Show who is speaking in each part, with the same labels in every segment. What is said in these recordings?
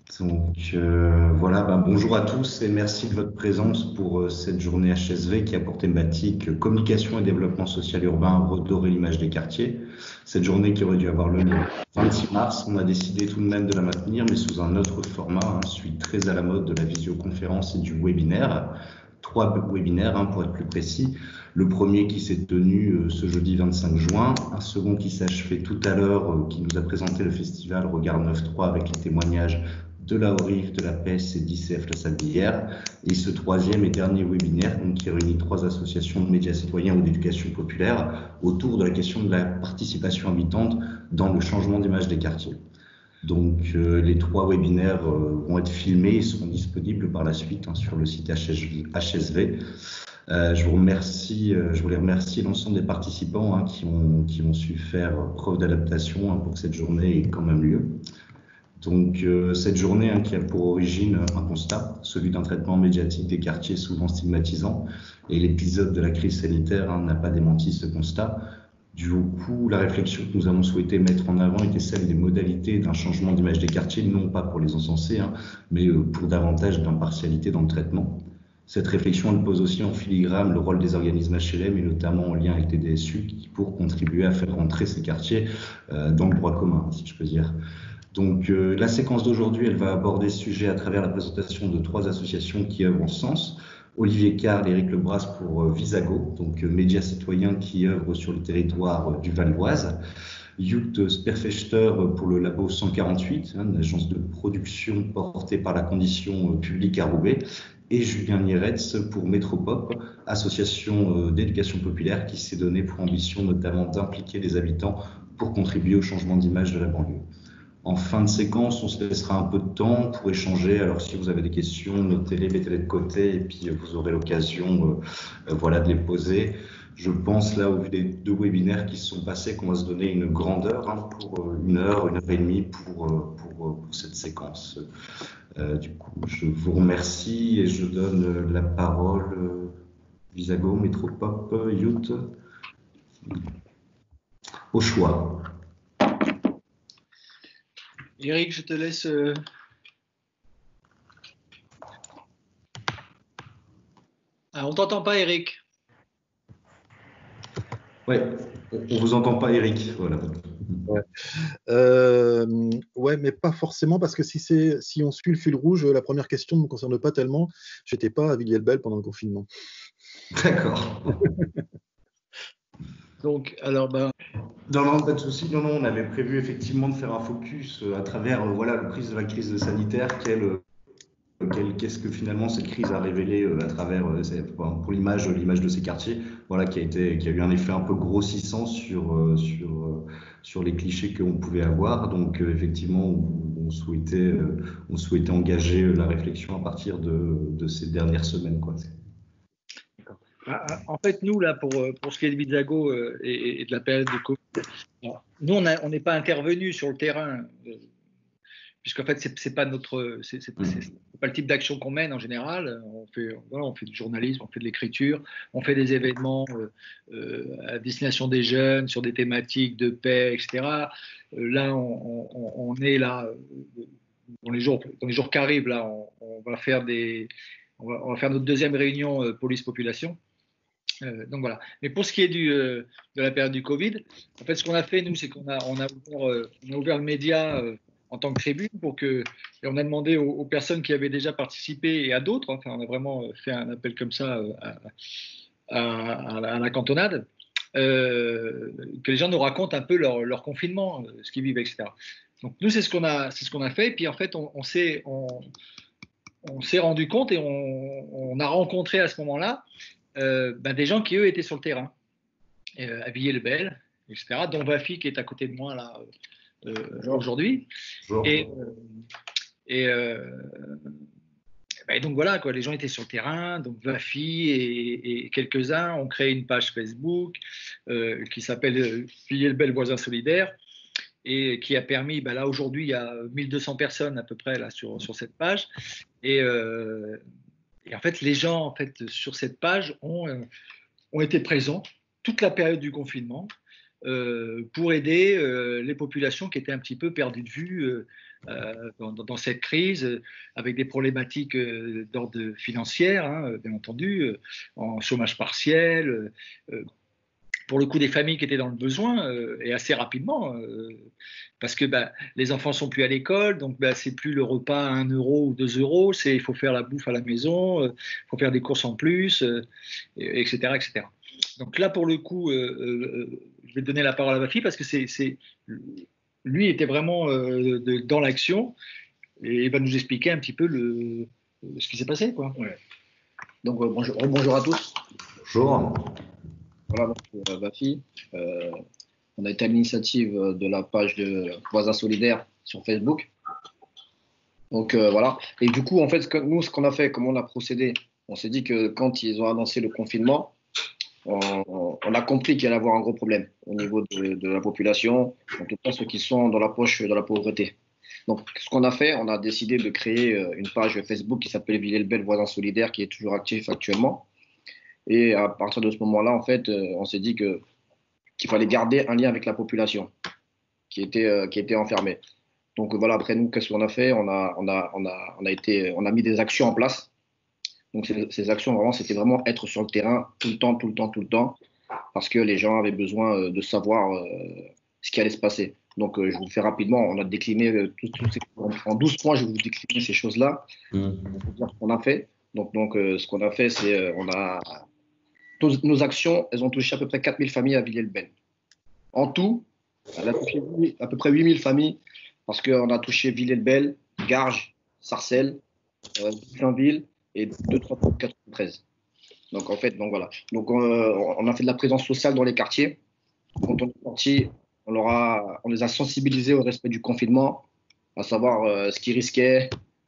Speaker 1: Donc voilà, bonjour à tous et merci de votre présence pour cette journée HSV qui a pour thématique communication et développement social urbain, redorer l'image des quartiers. Cette journée qui aurait dû avoir lieu le 26 mars, on a décidé tout de même de la maintenir, mais sous un autre format, celui très à la mode de la visioconférence et du webinaire. 3 webinaires, pour être plus précis. Le premier qui s'est tenu ce jeudi 25 juin, un second qui s'est achevé tout à l'heure, qui nous a présenté le festival Regard 9.3 avec les témoignages de la ORIF, de la PES et d'ICF La Sablière, et ce troisième et dernier webinaire qui réunit 3 associations de médias citoyens ou d'éducation populaire autour de la question de la participation habitante dans le changement d'image des quartiers. Donc les 3 webinaires vont être filmés et seront disponibles par la suite sur le site HSV. Je voulais remercier l'ensemble des participants qui ont su faire preuve d'adaptation pour que cette journée ait quand même lieu. Donc cette journée qui a pour origine un constat, celui d'un traitement médiatique des quartiers souvent stigmatisant, et l'épisode de la crise sanitaire n'a pas démenti ce constat. Du coup, la réflexion que nous avons souhaité mettre en avant était celle des modalités d'un changement d'image des quartiers, non pas pour les encenser, mais pour davantage d'impartialité dans le traitement. Cette réflexion elle pose aussi en filigrane le rôle des organismes HLM et notamment en lien avec les DSU pour contribuer à faire rentrer ces quartiers dans le droit commun, si je peux dire. Donc la séquence d'aujourd'hui, elle va aborder ce sujet à travers la présentation de 3 associations qui œuvrent en ce sens. Olivier Carl et Éric Lebras pour Visago, donc médias citoyens qui œuvrent sur le territoire du Val d'Oise. Youth Sperfechter pour le Labo 148, une agence de production portée par la condition publique à Roubaix. Et Julien Nieretz pour Métropop, association d'éducation populaire qui s'est donné pour ambition notamment d'impliquer les habitants pour contribuer au changement d'image de la banlieue. En fin de séquence, on se laissera un peu de temps pour échanger. Alors, si vous avez des questions, notez-les, mettez-les de côté et puis vous aurez l'occasion de les poser. Je pense là, au vu des 2 webinaires qui se sont passés, qu'on va se donner une grande heure pour 1 heure, 1 heure et demie pour cette séquence. Du coup, je vous remercie et je donne la parole Visago, Métropop, Youth, au choix.
Speaker 2: Éric, je te laisse. Ah, on t'entend pas, Éric.
Speaker 1: Ouais, on vous entend pas, Éric. Voilà.
Speaker 3: Ouais, mais pas forcément, parce que si on suit le fil rouge, la première question ne me concerne pas tellement. J'étais pas à Villiers-le-Bel pendant le confinement.
Speaker 1: D'accord.
Speaker 2: Donc, alors,
Speaker 1: Non, pas de souci. Non, on avait prévu effectivement de faire un focus à travers la crise sanitaire, qu'est-ce que finalement cette crise a révélé à travers pour l'image de ces quartiers, qui a eu un effet un peu grossissant sur les clichés qu'on pouvait avoir. Donc effectivement, on souhaitait engager la réflexion à partir de ces dernières semaines, quoi.
Speaker 2: En fait, nous, là, pour ce qui est de Visago et de la période de Covid, nous, on n'est pas intervenus sur le terrain, puisqu'en fait, c'est pas pas le type d'action qu'on mène en général. On fait du journalisme, on fait de l'écriture, on fait des événements à destination des jeunes sur des thématiques de paix, etc. Là, on est là dans les jours qui arrivent. Là, on va faire on va faire notre 2e réunion police-population. Donc voilà. Mais pour ce qui est de la période du Covid, en fait, ce qu'on a fait, nous, c'est qu'on a ouvert le média en tant que tribune et on a demandé aux personnes qui avaient déjà participé et à d'autres, enfin, on a vraiment fait un appel comme ça à la cantonade, que les gens nous racontent un peu leur confinement, ce qu'ils vivent, etc. Donc nous, c'est ce qu'on a fait. Et puis en fait, on s'est rendu compte et on a rencontré à ce moment-là des gens qui, eux, étaient sur le terrain, à Villiers-le-Bel, etc., dont Vafi, qui est à côté de moi, là, aujourd'hui. Et donc, voilà, quoi, les gens étaient sur le terrain, donc Vafi et quelques-uns ont créé une page Facebook qui s'appelle Villiers-le-Bel Voisins Solidaires, et qui a permis, là, aujourd'hui, il y a 1200 personnes à peu près là, sur cette page. Et en fait, les gens sur cette page ont été présents toute la période du confinement. pour aider les populations qui étaient un petit peu perdues de vue dans cette crise, avec des problématiques d'ordre financier, hein, bien entendu, en chômage partiel, pour le coup des familles qui étaient dans le besoin, et assez rapidement, parce que les enfants sont plus à l'école, donc c'est plus le repas à 1 euro ou 2 euros, il faut faire la bouffe à la maison, il faut faire des courses en plus, etc., etc. Donc là, pour le coup, je vais donner la parole à ma fille parce que lui était vraiment dans l'action et il va nous expliquer un petit peu ce qui s'est passé, quoi.
Speaker 4: Ouais. Donc bonjour à tous.
Speaker 1: Bonjour.
Speaker 4: Voilà, donc Bafi. On a été à l'initiative de la page de Voisins Solidaires sur Facebook. Donc voilà. Et du coup, en fait, nous, ce qu'on a fait, comment on a procédé, on s'est dit que quand ils ont annoncé le confinement, on a compris qu'il allait y avoir un gros problème au niveau de la population, en tout cas ceux qui sont dans la poche de la pauvreté. Donc, ce qu'on a fait, on a décidé de créer une page Facebook qui s'appelle Villers-le-Bel Voisins Solidaires, qui est toujours actif actuellement. Et à partir de ce moment-là, en fait, on s'est dit qu'il fallait garder un lien avec la population qui était enfermée. Donc voilà, après nous, qu'est-ce qu'on a fait? On a mis des actions en place. Donc ces actions, vraiment, c'était vraiment être sur le terrain tout le temps, parce que les gens avaient besoin de savoir ce qui allait se passer. Donc je vous le fais rapidement, on a décliné en 12 points, je vais vous décliner ces choses-là. Pour dire ce qu'on a fait. Donc ce qu'on a fait, c'est nos actions, elles ont touché à peu près 4000 familles à Villers-le-Bel. En tout, elle a touché à peu près 8000 familles, parce qu'on a touché Villers-le-Bel, Garges, Sarcelles, Blainville et 2-3-4-13. Donc en fait, donc voilà. Donc on a fait de la présence sociale dans les quartiers. Quand on est sorti, on les a sensibilisés au respect du confinement, à savoir ce qu'ils risquaient,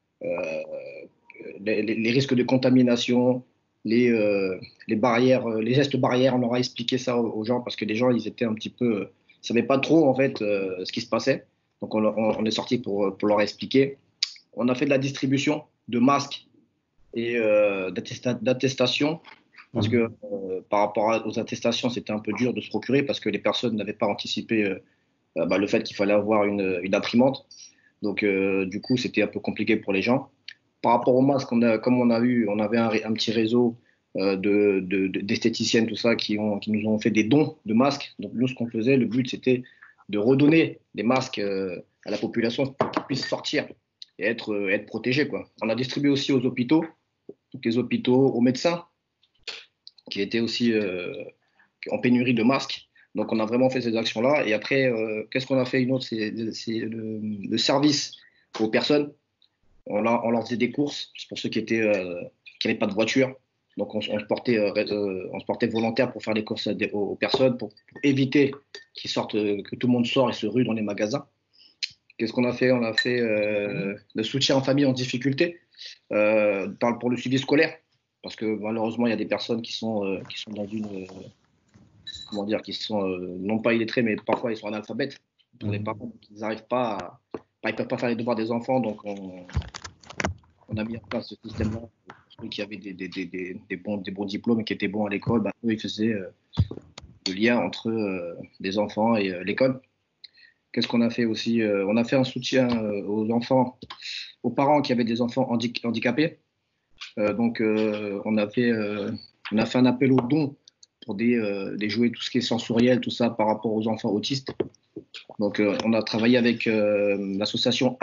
Speaker 4: les risques de contamination, les barrières, les gestes barrières. On leur a expliqué ça aux gens parce que les gens, ils étaient un petit peu, ils savaient pas trop en fait ce qui se passait. Donc on est sorti pour leur expliquer. On a fait de la distribution de masques et d'attestations, parce que par rapport aux attestations, c'était un peu dur de se procurer parce que les personnes n'avaient pas anticipé le fait qu'il fallait avoir une imprimante. Donc du coup, c'était un peu compliqué pour les gens. Par rapport aux masques, comme on avait un petit réseau d'esthéticiennes, tout ça, qui nous ont fait des dons de masques. Donc nous, ce qu'on faisait, le but, c'était de redonner des masques à la population pour qu'ils puissent sortir et être protégés, quoi. On a distribué aussi aux hôpitaux, donc les hôpitaux, aux médecins, qui étaient aussi en pénurie de masques. Donc on a vraiment fait ces actions-là. Et après, qu'est-ce qu'on a fait une autre? C'est le service aux personnes. On leur faisait des courses pour ceux qui n'avaient pas de voiture. Donc on se portait volontaire pour faire les courses aux personnes, pour éviter que tout le monde sort et se rue dans les magasins. Qu'est-ce qu'on a fait? On a fait le soutien en famille en difficulté pour le suivi scolaire, parce que malheureusement il y a des personnes qui sont dans une qui sont non pas illettrés, mais parfois ils sont analphabètes. Pour les parents, ils n'arrivent pas ils peuvent pas faire les devoirs des enfants, donc on a mis en place ce système-là. Ceux qui avaient des bons diplômes et qui étaient bons à l'école, eux, ils faisaient le lien entre les enfants et l'école. Qu'est-ce qu'on a fait aussi? On a fait un soutien aux enfants, aux parents qui avaient des enfants handicapés. Donc, on a fait un appel aux dons pour des jouets, tout ce qui est sensoriel, tout ça, par rapport aux enfants autistes. Donc, on a travaillé avec l'association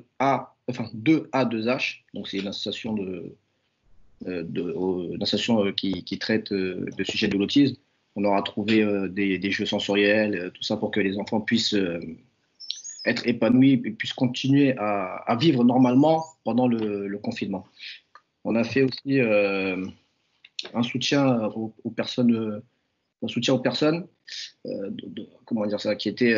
Speaker 4: 2A2H. Donc, c'est une association qui traite le sujet de l'autisme. On leur a trouvé des jeux sensoriels, tout ça pour que les enfants puissent être épanouis et puissent continuer à vivre normalement pendant le confinement. On a fait aussi un soutien aux personnes, comment dire ça, qui était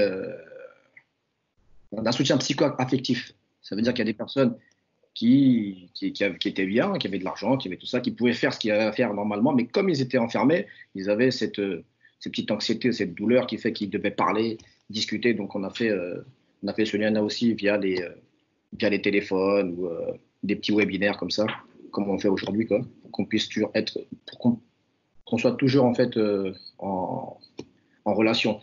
Speaker 4: un soutien psycho-affectif. Ça veut dire qu'il y a des personnes qui étaient bien, qui avaient de l'argent, qui avaient tout ça, qui pouvaient faire ce qu'ils avaient à faire normalement, mais comme ils étaient enfermés, ils avaient cette petite anxiété, cette douleur qui fait qu'ils devaient parler, discuter. Donc on a fait ce lien-là aussi via les téléphones ou des petits webinaires comme ça, comme on fait aujourd'hui, quoi, pour qu'on puisse toujours qu'on soit toujours en fait en relation.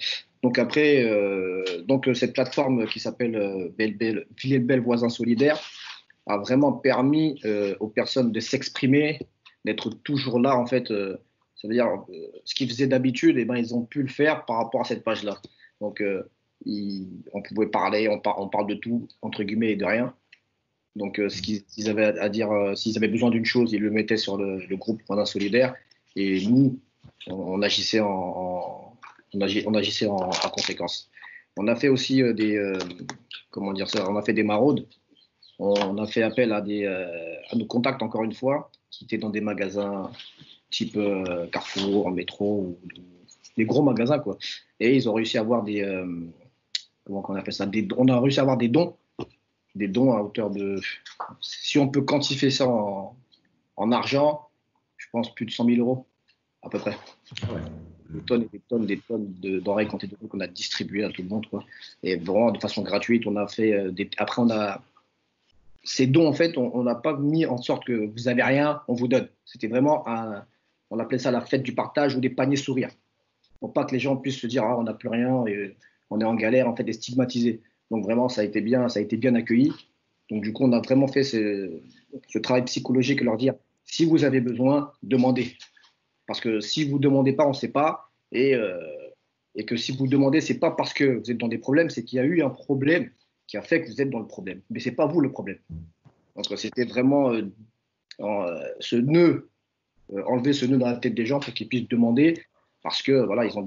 Speaker 4: Donc après, cette plateforme qui s'appelle Villiers le Bel Voisins Solidaires a vraiment permis aux personnes de s'exprimer, d'être toujours là en fait. Ça veut dire ce qu'ils faisaient d'habitude, eh ben, ils ont pu le faire par rapport à cette page-là. Donc on pouvait parler, on parle de tout, entre guillemets, et de rien. Donc ce qu'ils avaient à dire, s'ils avaient besoin d'une chose, ils le mettaient sur le groupe Voisins Solidaires. Et nous, on agissait en conséquence. On a fait aussi comment dire ça, on a fait des maraudes. On a fait appel à nos contacts, encore une fois, qui étaient dans des magasins type Carrefour, Métro, ou des gros magasins, quoi. Et ils ont réussi à avoir comment on appelle ça, on a réussi à avoir des dons à hauteur de, si on peut quantifier ça en argent, je pense plus de 100 000 euros, à peu près.
Speaker 1: Ouais.
Speaker 4: Des tonnes de denrées qu'on a distribuées à tout le monde, quoi. Et vraiment de façon gratuite. On a fait après, ces dons, en fait, on n'a pas mis en sorte que vous avez rien, on vous donne. C'était vraiment on appelait ça la fête du partage ou des paniers sourires. Pour pas que les gens puissent se dire, ah, on n'a plus rien et on est en galère, en fait, et stigmatisés. Donc vraiment, ça a été bien accueilli. Donc du coup, on a vraiment fait ce travail psychologique et leur dire, si vous avez besoin, demandez. Parce que si vous ne demandez pas, on ne sait pas. Et que si vous demandez, ce n'est pas parce que vous êtes dans des problèmes, c'est qu'il y a eu un problème qui a fait que vous êtes dans le problème. Mais ce n'est pas vous le problème. Donc c'était vraiment enlever ce nœud dans la tête des gens pour qu'ils puissent demander. Parce que voilà, ils ont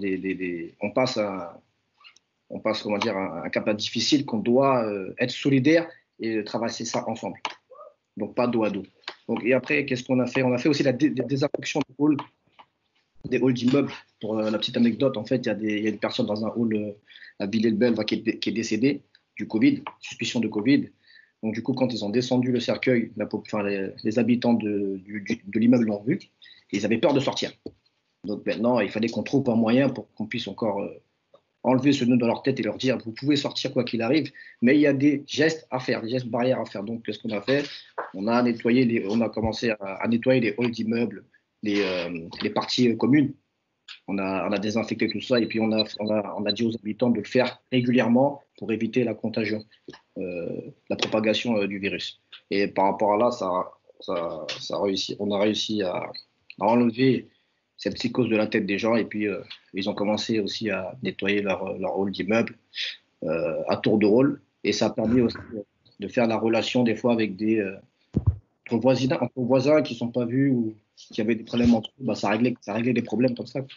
Speaker 4: on passe comment dire, un cap difficile qu'on doit être solidaire et traverser ça ensemble. Donc pas dos à dos. Donc, et après, qu'est-ce qu'on a fait? On a fait aussi la désinfection des halls d'immeubles. Pour la petite anecdote, en fait, il y a une personne dans un hall à Villiers-le-Bel qui est décédée du Covid, suspicion de Covid. Donc du coup, quand ils ont descendu le cercueil, les habitants de l'immeuble l'ont vu, et ils avaient peur de sortir. Donc maintenant, il fallait qu'on trouve un moyen pour qu'on puisse encore enlever ce nœud dans leur tête et leur dire, vous pouvez sortir quoi qu'il arrive, mais il y a des gestes à faire, des gestes barrières à faire. Donc qu'est-ce qu'on a fait? On a commencé à nettoyer les halls d'immeubles, les parties communes. On a désinfecté tout ça et puis on a dit aux habitants de le faire régulièrement pour éviter la contagion, la propagation du virus. Et par rapport à là, on a réussi à enlever cette psychose de la tête des gens et puis ils ont commencé aussi à nettoyer leur hall d'immeuble à tour de rôle et ça a permis aussi de faire la relation des fois avec entre voisins qui ne sont pas vus ou qui avaient des problèmes entre eux, ça réglait des problèmes comme ça.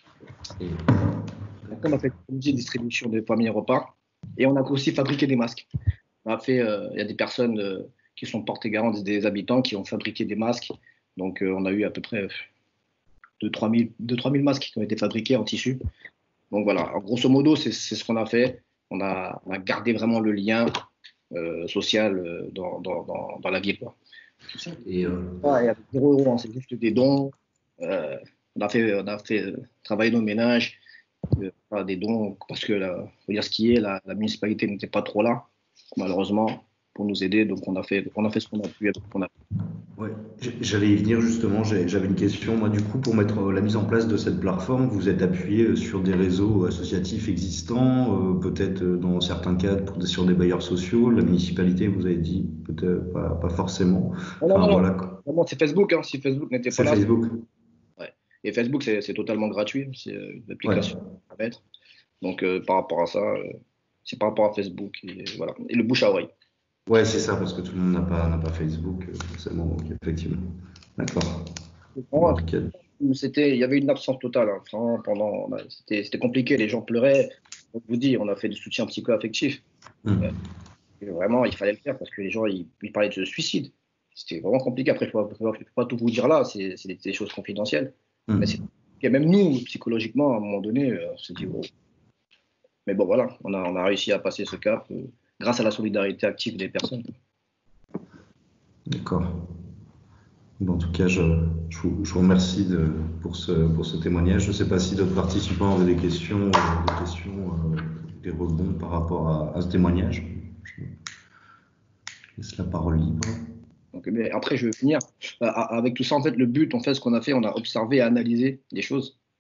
Speaker 4: On a fait une distribution de premiers repas et on a aussi fabriqué des masques. Il y a des personnes qui sont portées garant des habitants qui ont fabriqué des masques. Donc on a eu à peu près 2 000 masques qui ont été fabriqués en tissu. Donc voilà, grosso modo, c'est ce qu'on a fait. On a gardé vraiment le lien social dans la ville, quoi. Et avec 0 €, c'est juste des dons. On a fait travailler nos ménages, des dons, parce que faut dire ce qui est, la municipalité n'était pas trop là, malheureusement, pour nous aider. Donc on a fait ce qu'on a pu avec ce qu'on a fait.
Speaker 1: Ouais, j'allais y venir justement, j'avais une question. Moi, du coup, pour mettre la mise en place de cette plateforme, vous êtes appuyé sur des réseaux associatifs existants, peut-être dans certains cas sur des bailleurs sociaux. La municipalité, vous avez dit, peut-être pas forcément.
Speaker 4: Non, voilà. Non, c'est Facebook, hein, si Facebook n'était pas là.
Speaker 1: C'est Facebook.
Speaker 4: Ouais. Et Facebook, c'est totalement gratuit, c'est une application à mettre. Donc par rapport à ça, c'est par rapport à Facebook et, voilà. Et le bouche à oreille.
Speaker 1: Ouais, c'est ça, parce que tout le monde n'a pas Facebook, forcément, donc effectivement. D'accord.
Speaker 4: Il y avait une absence totale, hein, c'était compliqué, les gens pleuraient. Je vous dis, on a fait du soutien psycho-affectif. Vraiment, il fallait le faire parce que les gens, ils parlaient de suicide. C'était vraiment compliqué. Après, je ne peux pas tout vous dire là, c'est des choses confidentielles. Et même nous, psychologiquement, à un moment donné, on s'est dit, oh. Mais bon, voilà, on a réussi à passer ce cap grâce à la solidarité active des personnes.
Speaker 1: D'accord. Bon, en tout cas, je vous remercie pour ce témoignage. Je ne sais pas si d'autres participants avaient des questions, des rebonds par rapport à ce témoignage. Je laisse la parole libre.
Speaker 4: Donc, mais après, je vais finir. Avec tout ça, en fait, le but, en fait, ce qu'on a fait, on a observé et analysé des choses.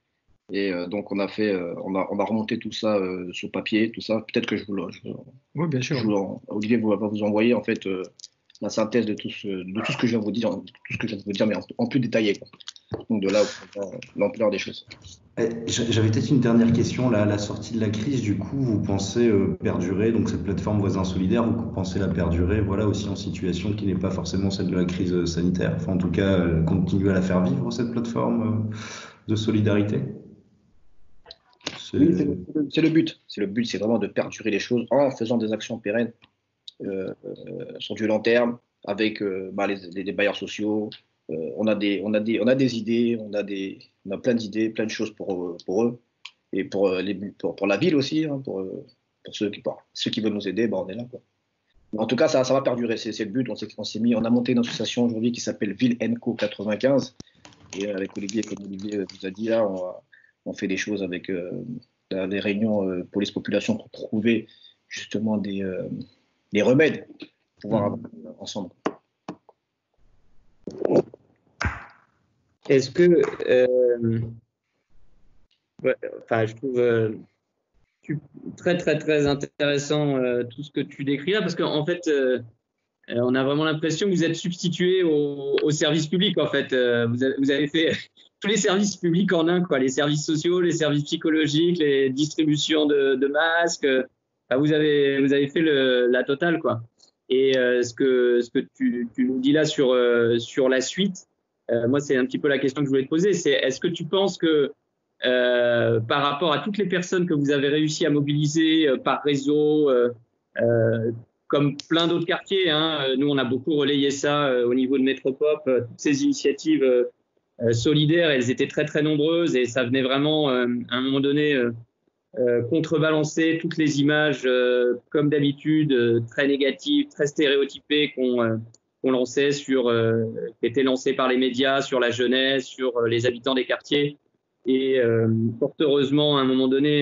Speaker 4: Et donc, on a remonté tout ça sur papier, tout ça. Peut-être que
Speaker 2: Oui, bien sûr.
Speaker 4: Olivier va vous envoyer en fait la synthèse de tout ce que je viens de vous dire, mais en plus détaillé, quoi. Donc, de là, l'ampleur des choses.
Speaker 1: J'avais peut-être une dernière question. Là, à la sortie de la crise, du coup, vous pensez perdurer, donc cette plateforme Voisins Solidaires, vous pensez la perdurer, voilà, aussi en situation qui n'est pas forcément celle de la crise sanitaire. Enfin, en tout cas, continuer à la faire vivre, cette plateforme de solidarité.
Speaker 4: Oui, c'est le but. C'est vraiment de perdurer les choses en faisant des actions pérennes sur du long terme avec les bailleurs sociaux. On a des idées, on a plein d'idées, plein de choses pour eux et pour la ville aussi, hein, pour ceux qui veulent nous aider, on est là, quoi. Mais en tout cas, ça va perdurer, c'est le but. On a monté une association aujourd'hui qui s'appelle Ville Enco 95 et avec Olivier, comme Olivier vous a dit là, on fait des choses avec des réunions police-population pour trouver justement des remèdes pour pouvoir avancer ensemble.
Speaker 5: Est-ce que, je trouve très très très intéressant tout ce que tu décris là, parce qu'en fait, on a vraiment l'impression que vous êtes substitué au service public. En fait, vous avez fait tous les services publics en un, quoi, les services sociaux, les services psychologiques, les distributions de masques. Vous avez fait la totale, quoi. Et ce que tu nous dis là sur la suite, moi, c'est un petit peu la question que je voulais te poser. C'est est-ce que tu penses que par rapport à toutes les personnes que vous avez réussi à mobiliser par réseau, comme plein d'autres quartiers, hein, nous on a beaucoup relayé ça au niveau de Métropop, toutes ces initiatives solidaires, elles étaient très très nombreuses et ça venait vraiment à un moment donné contrebalancer toutes les images comme d'habitude très négatives, très stéréotypées qu'on lançait qui étaient lancées par les médias sur la jeunesse, sur les habitants des quartiers. Et fort heureusement, à un moment donné,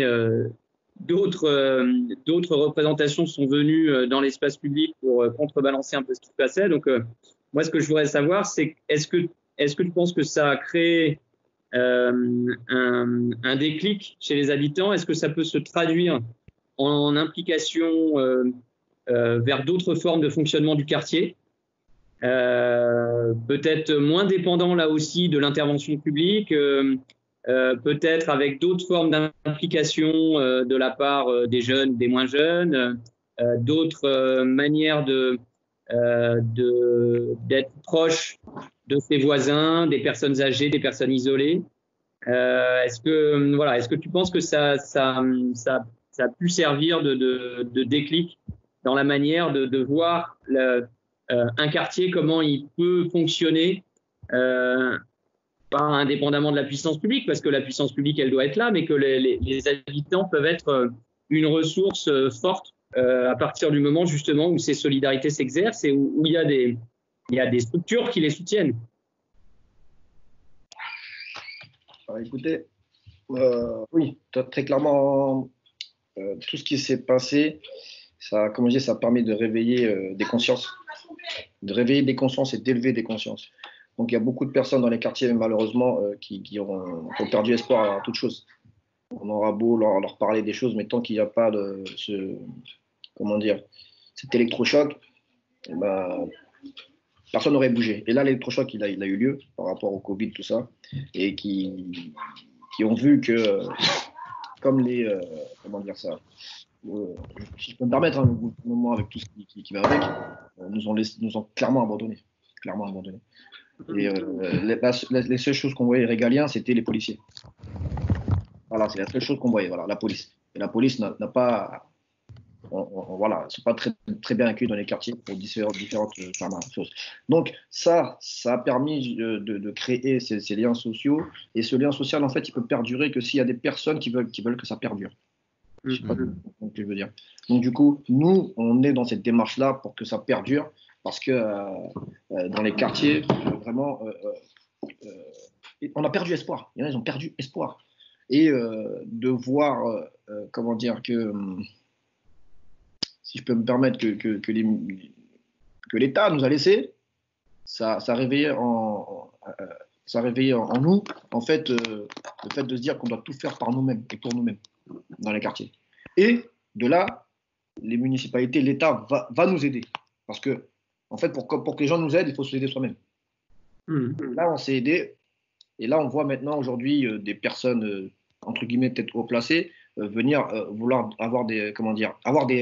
Speaker 5: d'autres représentations sont venues dans l'espace public pour contrebalancer un peu ce qui se passait. Donc, moi, ce que je voudrais savoir, c'est est-ce que tu penses que ça a créé un déclic chez les habitants? Est-ce que ça peut se traduire en implication vers d'autres formes de fonctionnement du quartier? Peut-être moins dépendant là aussi de l'intervention publique, peut-être avec d'autres formes d'implication de la part des jeunes, des moins jeunes, d'autres manières d'être proche de ses voisins, des personnes âgées, des personnes isolées. Est-ce que tu penses que ça a pu servir de déclic dans la manière de voir un quartier, comment il peut fonctionner pas indépendamment de la puissance publique, parce que la puissance publique, elle doit être là, mais que les habitants peuvent être une ressource forte à partir du moment justement où ces solidarités s'exercent et où il y a des structures qui les soutiennent.
Speaker 4: Alors, écoutez, oui, très clairement, tout ce qui s'est passé, ça, comme je dis, ça a permis de réveiller des consciences, et d'élever des consciences. Donc, il y a beaucoup de personnes dans les quartiers, malheureusement, qui ont perdu espoir à toute chose. On aura beau leur parler des choses, mais tant qu'il n'y a pas cet électrochoc, personne n'aurait bougé. Et là, l'électrochoc, il a eu lieu par rapport au Covid, tout ça, et qui ont vu que, comme si je peux me permettre, un moment avec tout ce qui va avec, nous ont clairement abandonnés. Et les seules choses qu'on voyait régaliens, c'était les policiers. Voilà, c'est la seule chose qu'on voyait, voilà, la police. Et la police n'a pas, c'est pas très, très bien accueilli dans les quartiers pour différentes choses. Donc ça a permis de créer ces liens sociaux. Et ce lien social, en fait, il peut perdurer que s'il y a des personnes qui veulent que ça perdure. Je sais pas ce que je veux dire. Donc du coup, nous, on est dans cette démarche-là pour que ça perdure. Parce que dans les quartiers, vraiment, on a perdu espoir. Il y en a, ils ont perdu espoir. Et de voir, que, si je peux me permettre, que l'État nous a laissé, ça a réveillé ça a réveillé en nous, en fait, le fait de se dire qu'on doit tout faire par nous-mêmes et pour nous-mêmes dans les quartiers. Et de là, les municipalités, l'État va nous aider. Parce que, en fait, pour que les gens nous aident, il faut s'aider soi-même. Là, on s'est aidé. Et là, on voit maintenant aujourd'hui des personnes, entre guillemets, peut-être haut placées, venir vouloir avoir des. Comment dire,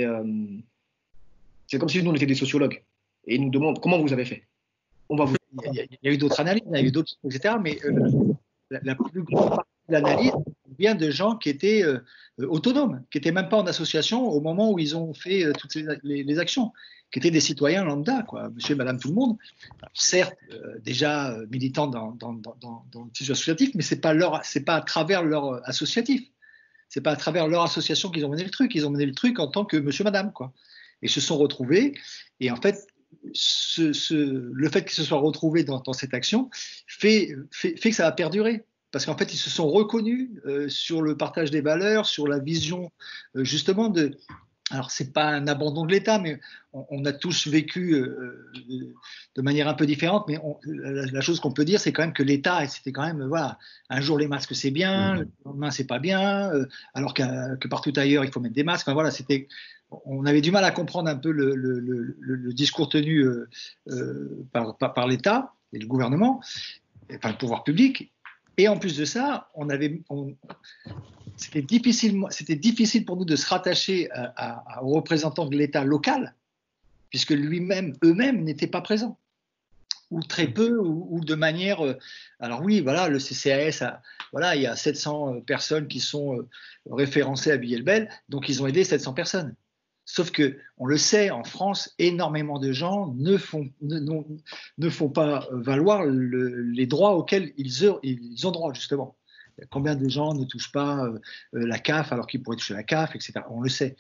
Speaker 4: c'est comme si nous, on était des sociologues. Et ils nous demandent comment vous avez fait. On va vous.
Speaker 2: Il y a eu d'autres analyses, il y a eu d'autres, etc. Mais la plus grande partie de l'analyse vient de gens qui étaient autonomes, qui n'étaient même pas en association au moment où ils ont fait toutes les actions, qui étaient des citoyens lambda, quoi, monsieur et madame tout le monde, certes déjà militants dans le tissu associatif, mais c'est pas à travers leur associatif, c'est pas à travers leur association qu'ils ont mené le truc, ils ont mené le truc en tant que monsieur madame, quoi. Et se sont retrouvés, et en fait le fait qu'ils se soient retrouvés dans cette action fait que ça va perdurer. Parce qu'en fait, ils se sont reconnus sur le partage des valeurs, sur la vision justement de. Alors, c'est pas un abandon de l'État, mais on a tous vécu de manière un peu différente. Mais la chose qu'on peut dire, c'est quand même que l'État, c'était quand même, voilà, un jour les masques c'est bien, le lendemain c'est pas bien, alors que partout ailleurs il faut mettre des masques. Enfin, voilà, on avait du mal à comprendre un peu le discours tenu par l'État et le gouvernement, enfin le pouvoir public. Et en plus de ça, c'était difficile pour nous de se rattacher aux représentants de l'État local, puisque eux-mêmes n'étaient pas présents, ou très peu, ou de manière. Alors oui, voilà, le CCAS, voilà, il y a 700 personnes qui sont référencées à Villers-le-Bel, donc ils ont aidé 700 personnes. Sauf que, on le sait, en France, énormément de gens ne font pas valoir les droits auxquels ils ont droit, justement. Combien de gens ne touchent pas la CAF alors qu'ils pourraient toucher la CAF, etc. On le sait.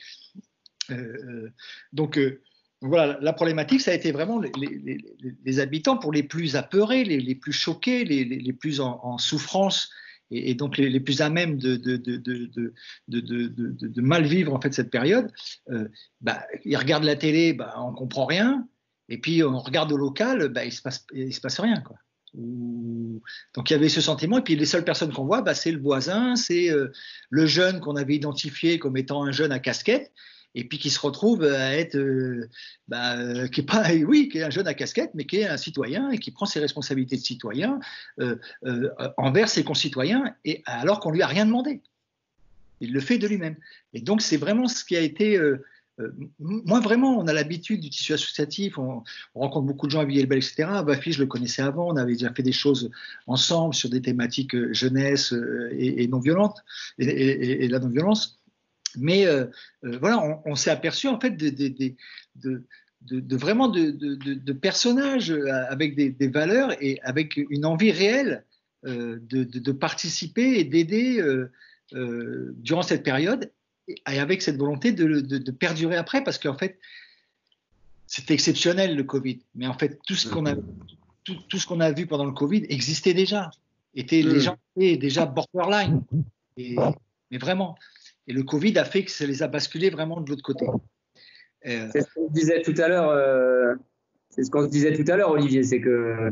Speaker 2: Donc voilà, la problématique, ça a été vraiment les habitants, pour les plus apeurés, les plus choqués, les plus en souffrance, et donc les plus à même de mal vivre en fait cette période. Ils regardent la télé, on comprend rien, et puis on regarde au local, il se passe rien, quoi. Donc il y avait ce sentiment, et puis les seules personnes qu'on voit, c'est le voisin, c'est le jeune qu'on avait identifié comme étant un jeune à casquette, et puis qui se retrouve à être, qui est un jeune à casquette, mais qui est un citoyen et qui prend ses responsabilités de citoyen envers ses concitoyens, et alors qu'on lui a rien demandé. Il le fait de lui-même. Et donc c'est vraiment ce qui a été. Moi, vraiment, on a l'habitude du tissu associatif, on rencontre beaucoup de gens à Villers-le-Bel, etc. Bafi, je le connaissais avant, on avait déjà fait des choses ensemble sur des thématiques jeunesse et non-violente, et la non-violence. Mais voilà, on s'est aperçu en fait vraiment de personnages avec des valeurs et avec une envie réelle de participer et d'aider durant cette période, et avec cette volonté de perdurer après, parce qu'en fait, c'était exceptionnel le Covid. Mais en fait, tout ce qu'on a vu pendant le Covid existait déjà. Les gens étaient déjà borderline. Mais vraiment. Et le Covid a fait que ça les a basculés vraiment de l'autre côté.
Speaker 5: C'est ce qu'on se disait tout à l'heure. Olivier, c'est que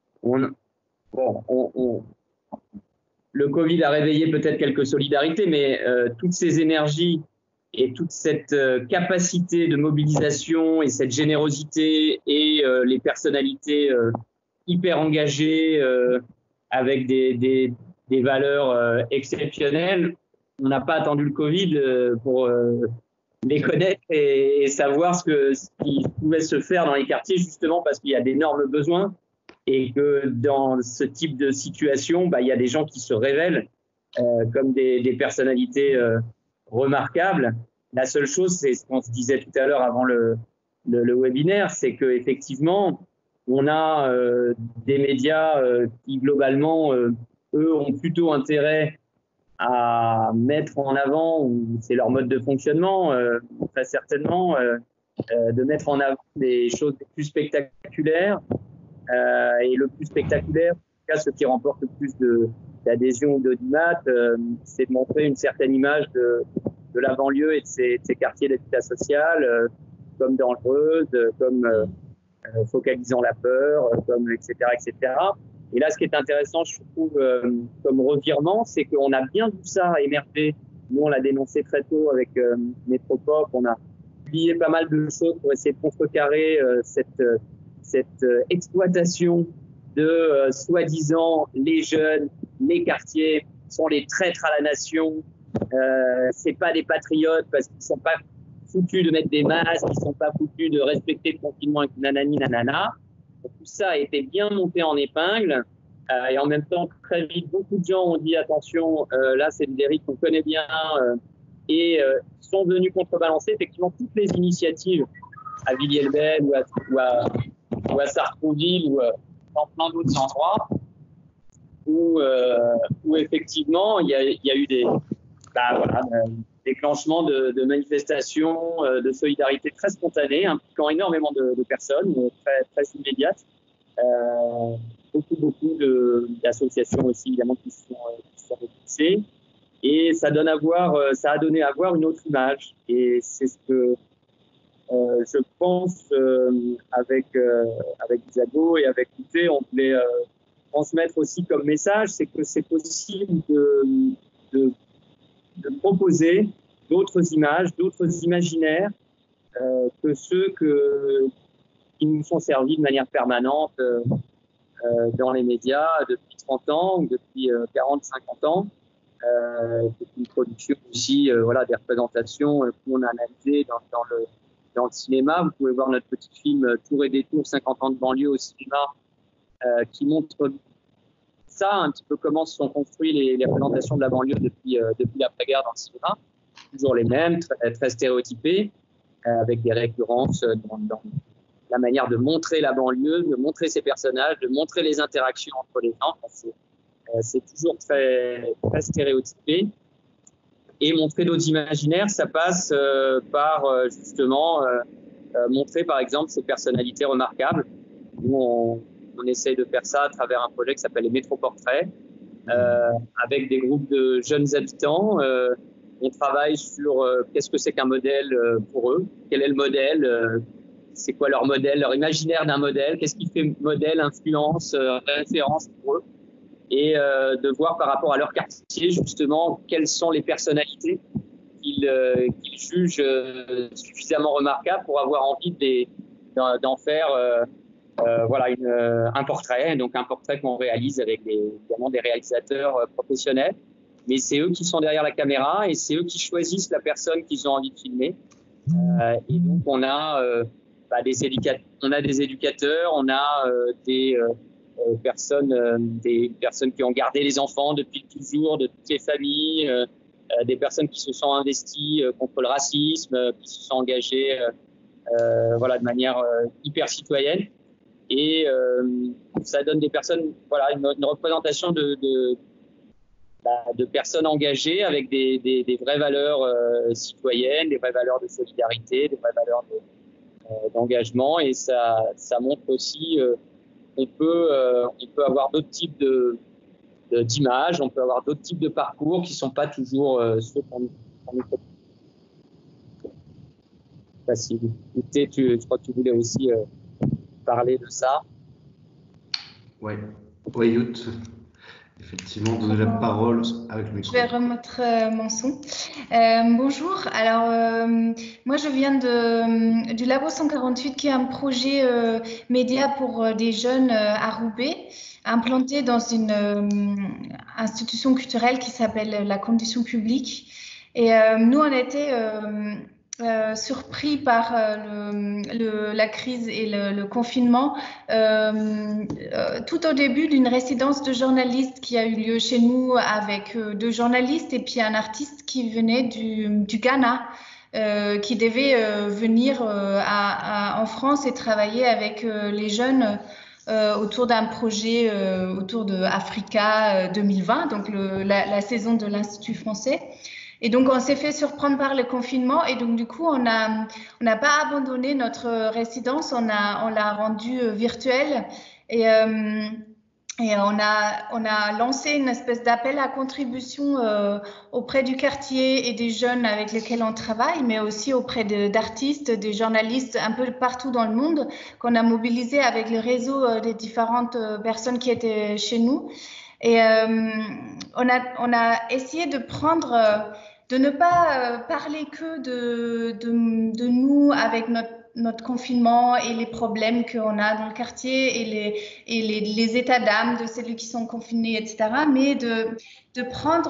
Speaker 5: le Covid a réveillé peut-être quelques solidarités, mais toutes ces énergies et toute cette capacité de mobilisation et cette générosité et les personnalités hyper engagées avec des valeurs exceptionnelles, on n'a pas attendu le Covid pour les connaître et savoir ce qui pouvait se faire dans les quartiers, justement parce qu'il y a d'énormes besoins. Et que dans ce type de situation, il y a des gens qui se révèlent comme des personnalités remarquables. La seule chose, c'est ce qu'on se disait tout à l'heure avant le webinaire, c'est qu'effectivement, on a des médias qui, globalement, eux, ont plutôt intérêt à mettre en avant, ou c'est leur mode de fonctionnement, très certainement, de mettre en avant des choses les plus spectaculaires. Et le plus spectaculaire, en tout cas ce qui remporte le plus d'adhésion ou d'audimat, c'est de montrer une certaine image de la banlieue et de ces quartiers d'habitat social comme dangereuses, comme focalisant la peur, comme etc. Et là, ce qui est intéressant, je trouve, comme revirement, c'est qu'on a bien vu ça émerger. Nous, on l'a dénoncé très tôt avec Métropop. On a publié pas mal de choses pour essayer de contrecarrer cette exploitation de soi-disant les jeunes, les quartiers sont les traîtres à la nation. C'est pas des patriotes parce qu'ils sont pas foutus de mettre des masques, ils sont pas foutus de respecter le confinement avec nanani nanana. Donc, tout ça a été bien monté en épingle. Et en même temps, très vite, beaucoup de gens ont dit attention, là c'est une dérive qu'on connaît bien et sont venus contrebalancer effectivement toutes les initiatives à Villiers-le-Bel ou à Sartrouville ou dans plein d'autres endroits où effectivement il y a eu des déclenchements de manifestations de solidarité très spontanées, impliquant énormément de personnes, très, très immédiates. Beaucoup d'associations aussi évidemment qui se sont regroupées. Et ça a donné à voir une autre image. Et c'est ce que je pense avec Isago et avec Outé, on voulait transmettre aussi comme message, c'est que c'est possible de proposer d'autres images, d'autres imaginaires que ceux qui nous sont servis de manière permanente dans les médias depuis 30 ans ou depuis 40, 50 ans. C'est une production aussi, des représentations qu'on a analysées dans le cinéma. Vous pouvez voir notre petit film Tour et détour, 50 ans de banlieue au cinéma, qui montre ça, un petit peu comment se sont construites les représentations de la banlieue depuis l'après-guerre dans le cinéma. Toujours les mêmes, très, très stéréotypés, avec des récurrences dans la manière de montrer la banlieue, de montrer ses personnages, de montrer les interactions entre les gens. C'est toujours très, très stéréotypé. Et montrer d'autres imaginaires, ça passe par justement montrer par exemple ces personnalités remarquables. Nous, on essaye de faire ça à travers un projet qui s'appelle les Métroportraits, avec des groupes de jeunes habitants. On travaille sur qu'est-ce que c'est qu'un modèle pour eux, quel est le modèle, c'est quoi leur modèle, leur imaginaire d'un modèle, qu'est-ce qui fait modèle, influence, référence pour eux, et de voir par rapport à leur quartier justement quelles sont les personnalités qu'ils jugent suffisamment remarquables pour avoir envie d'en faire un portrait, donc un portrait qu'on réalise avec évidemment des réalisateurs professionnels, mais c'est eux qui sont derrière la caméra et c'est eux qui choisissent la personne qu'ils ont envie de filmer. Et donc on a des éducateurs, on a des personnes qui ont gardé les enfants depuis toujours, de toutes les familles, des personnes qui se sont investies contre le racisme, qui se sont engagées de manière hyper citoyenne. Et ça donne des personnes, une représentation de personnes engagées avec des vraies valeurs citoyennes, des vraies valeurs de solidarité, des vraies valeurs d'engagement. Et ça montre aussi on peut avoir d'autres types d'images, on peut avoir d'autres types de parcours qui ne sont pas toujours ceux qu'on nous propose. Facile. Je crois que tu voulais aussi parler de ça.
Speaker 1: Oui, Yout. Effectivement, donner la parole avec le micro.
Speaker 6: Je vais remettre mon son. Bonjour. Alors, moi, je viens du Labo 148, qui est un projet média pour des jeunes à Roubaix, implanté dans une institution culturelle qui s'appelle la Condition publique. Et nous, on était surpris par la crise et le confinement tout au début d'une résidence de journalistes qui a eu lieu chez nous avec 2 journalistes et puis un artiste qui venait du Ghana qui devait venir en France et travailler avec les jeunes autour d'un projet autour de Africa 2020, donc la saison de l'Institut français. Et donc, on s'est fait surprendre par le confinement et donc, du coup, on n'a pas abandonné notre résidence, on l'a rendue virtuelle. Et Et on a lancé une espèce d'appel à contribution auprès du quartier et des jeunes avec lesquels on travaille, mais aussi auprès d'artistes, des journalistes un peu partout dans le monde, qu'on a mobilisé avec le réseau des différentes personnes qui étaient chez nous. Et on a essayé de de ne pas parler que de nous avec notre confinement et les problèmes qu'on a dans le quartier et les états d'âme de celui qui sont confinés, etc. Mais de prendre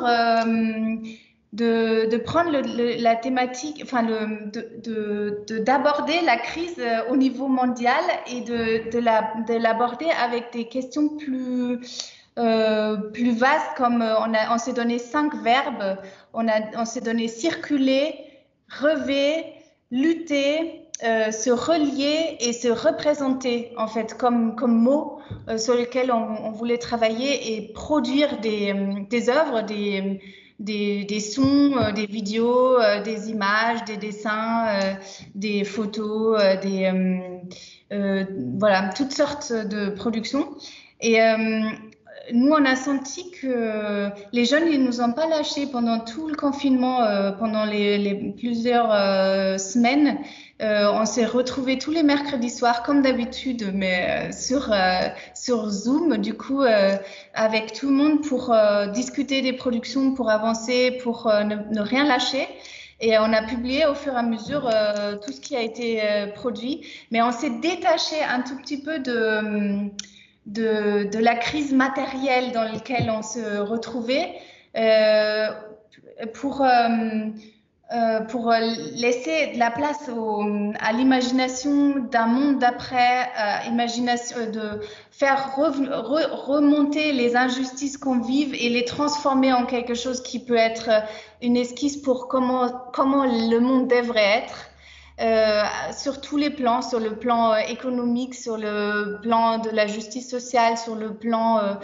Speaker 6: la thématique, enfin d'aborder la crise au niveau mondial et de l'aborder avec des questions plus vastes, comme on s'est donné 5 verbes, on s'est donné circuler, rêver, lutter, se relier et se représenter, en fait, comme mots sur lesquels on voulait travailler et produire des œuvres, des sons, des vidéos, des images, des dessins, des photos, voilà, toutes sortes de productions. Et nous, on a senti que les jeunes, ils nous ont pas lâchés pendant tout le confinement, pendant les plusieurs semaines. On s'est retrouvés tous les mercredis soirs, comme d'habitude, mais sur Zoom, du coup, avec tout le monde pour discuter des productions, pour avancer, pour ne rien lâcher. Et on a publié au fur et à mesure tout ce qui a été produit, mais on s'est détaché un tout petit peu de la crise matérielle dans laquelle on se retrouvait pour laisser de la place à l'imagination d'un monde d'après, de faire remonter les injustices qu'on vive et les transformer en quelque chose qui peut être une esquisse pour comment le monde devrait être. Sur tous les plans, sur le plan économique, sur le plan de la justice sociale, sur le plan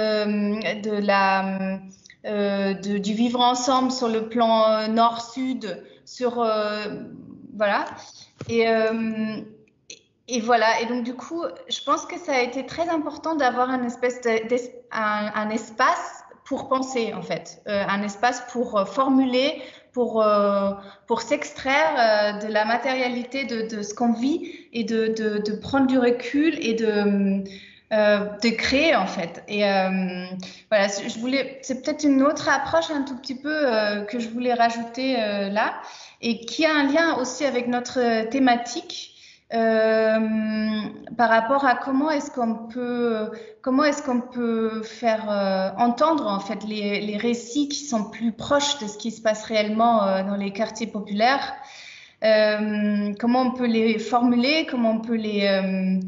Speaker 6: du vivre ensemble, sur le plan nord-sud, voilà. Et voilà. Et donc du coup, je pense que ça a été très important d'avoir un espace pour penser, en fait, un espace pour formuler, pour s'extraire de la matérialité de ce qu'on vit et de prendre du recul et de créer, en fait. Et voilà, c'est peut-être une autre approche un tout petit peu que je voulais rajouter là, et qui a un lien aussi avec notre thématique. Par rapport à comment est-ce qu'on peut faire entendre, en fait, les récits qui sont plus proches de ce qui se passe réellement dans les quartiers populaires, comment on peut les formuler, comment on peut les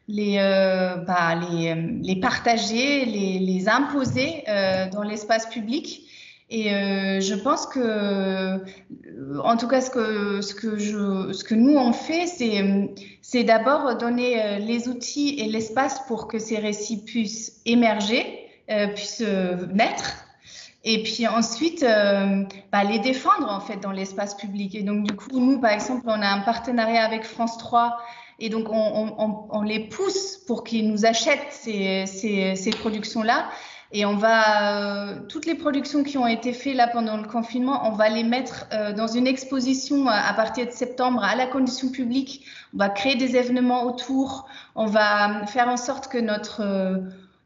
Speaker 6: partager, les imposer dans l'espace public. Et je pense que, en tout cas, ce que nous on fait, c'est d'abord donner les outils et l'espace pour que ces récits puissent émerger, puissent naître, et puis ensuite les défendre, en fait, dans l'espace public. Et donc du coup, nous, par exemple, on a un partenariat avec France 3. Et donc, on les pousse pour qu'ils nous achètent ces productions-là. Et on va, toutes les productions qui ont été faites là pendant le confinement, on va les mettre dans une exposition à partir de septembre à la condition publique. On va créer des événements autour. On va faire en sorte que notre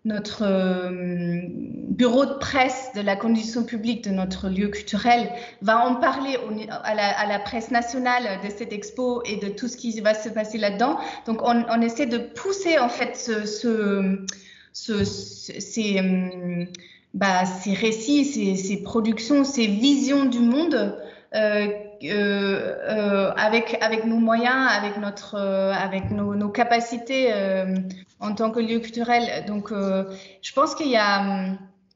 Speaker 6: bureau de presse de la condition publique de notre lieu culturel va en parler à la presse nationale de cette expo et de tout ce qui va se passer là-dedans. Donc, on essaie de pousser, en fait, ces récits, ces productions, ces visions du monde avec nos moyens, avec nos capacités en tant que lieu culturel. Donc, je pense qu'il y a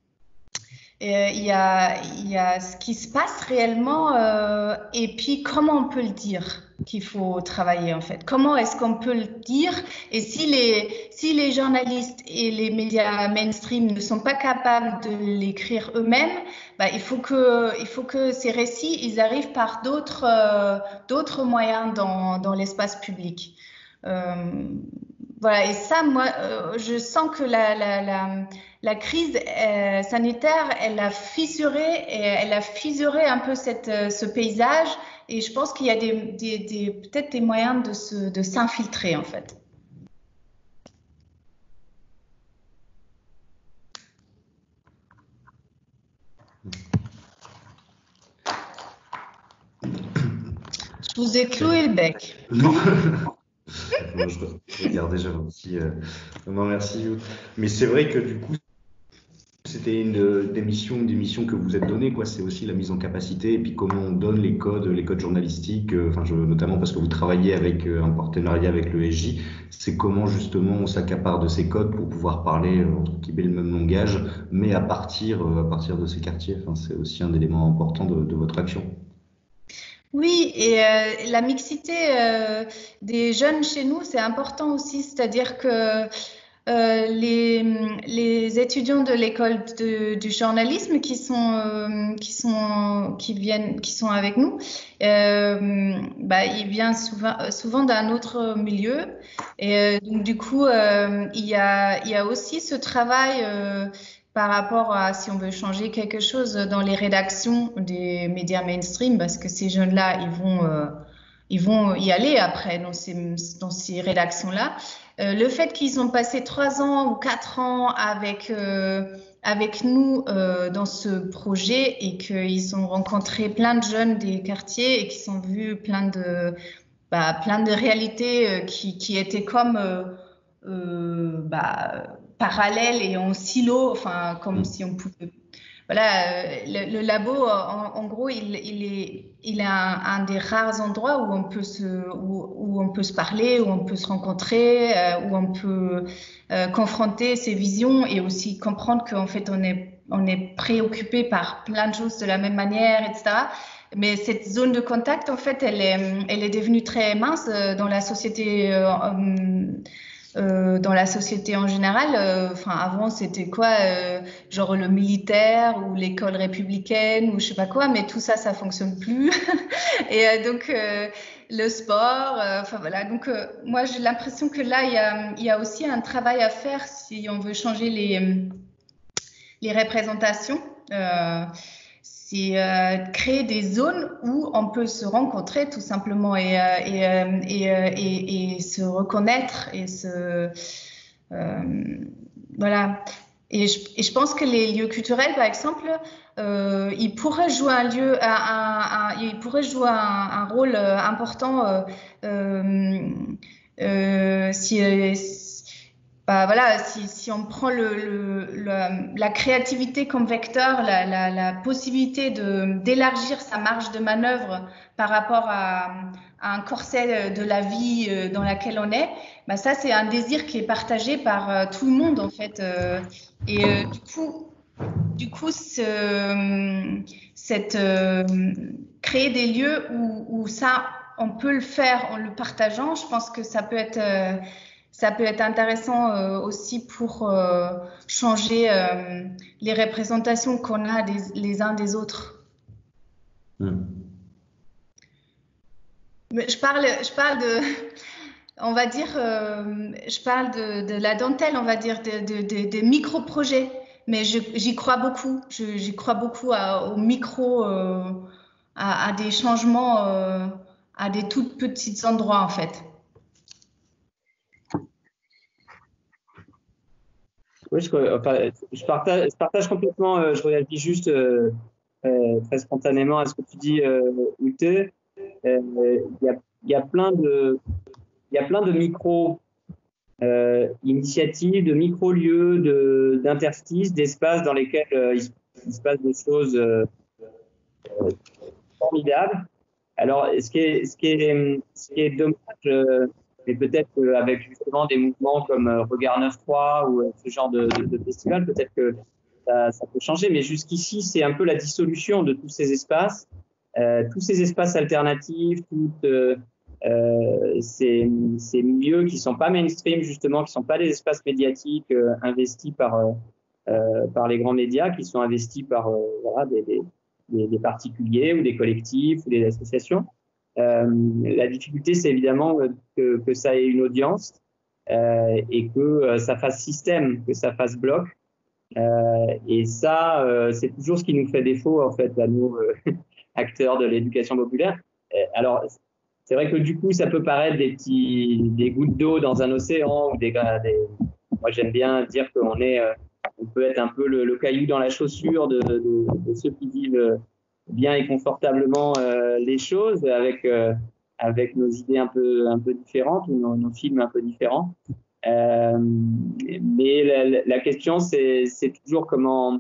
Speaker 6: ce qui se passe réellement et puis comment on peut le dire qu'il faut travailler, en fait. Comment est-ce qu'on peut le dire? Et si les journalistes et les médias mainstream ne sont pas capables de l'écrire eux-mêmes, il faut que ces récits, ils arrivent par d'autres moyens dans l'espace public. Voilà, et ça, moi, je sens que la crise sanitaire, elle a fissuré un peu ce paysage, et je pense qu'il y a peut-être des moyens de s'infiltrer, en fait. Je vous ai cloué le bec.
Speaker 1: Non. Je regardais, j'avais un petit. Non, merci. Mais c'est vrai que du coup, c'était des missions que vous êtes données, quoi. C'est aussi la mise en capacité et puis comment on donne les codes journalistiques. Notamment parce que vous travaillez avec un partenariat avec le SJ. C'est comment justement on s'accapare de ces codes pour pouvoir parler entre guillemets le même langage, mais à partir de ces quartiers. Enfin, c'est aussi un élément important de votre action.
Speaker 6: Oui, et la mixité des jeunes chez nous, c'est important aussi, c'est-à-dire que les étudiants de l'école du journalisme qui sont avec nous, ils viennent souvent d'un autre milieu, et donc du coup il y a aussi ce travail par rapport à si on veut changer quelque chose dans les rédactions des médias mainstream, parce que ces jeunes-là, ils vont y aller après dans ces rédactions-là. Le fait qu'ils ont passé 3 ans ou 4 ans avec nous dans ce projet et qu'ils ont rencontré plein de jeunes des quartiers et qu'ils ont vu plein de réalités qui étaient comme parallèles et en silo, enfin comme si on pouvait. Voilà, le labo, en gros, il est un des rares endroits où on peut se parler, où on peut se rencontrer, où on peut confronter ses visions et aussi comprendre qu'en fait on est préoccupé par plein de choses de la même manière, etc. Mais cette zone de contact, en fait, elle est devenue très mince dans la société. Dans la société en général, avant c'était quoi, genre le militaire ou l'école républicaine ou je sais pas quoi, mais tout ça, ça fonctionne plus. Et donc le sport, voilà. Donc moi j'ai l'impression que là il y a aussi un travail à faire si on veut changer les représentations. C'est créer des zones où on peut se rencontrer tout simplement et se reconnaître et voilà. Et je pense que les lieux culturels, par exemple, ils pourraient jouer un rôle important si on prend la créativité comme vecteur, la possibilité d'élargir sa marge de manœuvre par rapport à un corset de la vie dans laquelle on est, ça c'est un désir qui est partagé par tout le monde en fait. Du coup, créer des lieux où ça, on peut le faire en le partageant, je pense que ça peut être intéressant aussi pour changer les représentations qu'on a les uns des autres. Mais je parle on va dire, je parle de la dentelle, on va dire, des micro-projets, mais j'y crois beaucoup. J'y crois beaucoup aux micro, à des changements, à des tout petits endroits, en fait.
Speaker 5: Oui, je partage complètement. Je réagis juste très spontanément à ce que tu dis, Ute. Il y a plein de micro initiatives, de micro-lieux, d'interstices, d'espaces dans lesquels il se passe des choses formidables. Alors, ce qui est dommage, mais peut-être avec justement des mouvements comme Regard 9.3 ou ce genre de festival, peut-être que ça peut changer. Mais jusqu'ici, c'est un peu la dissolution de tous ces espaces alternatifs, ces milieux qui sont pas mainstream justement, qui sont pas des espaces médiatiques investis par les grands médias, qui sont investis par des particuliers ou des collectifs ou des associations. La difficulté, c'est évidemment que ça ait une audience. et que ça fasse système, que ça fasse bloc. Et ça, c'est toujours ce qui nous fait défaut, en fait, à nous, acteurs de l'éducation populaire. Alors, c'est vrai que du coup, ça peut paraître des gouttes d'eau dans un océan ou moi, j'aime bien dire on peut être un peu le caillou dans la chaussure de ceux qui vivent bien et confortablement les choses avec nos idées un peu différentes ou nos films un peu différents. Mais la question, c'est toujours comment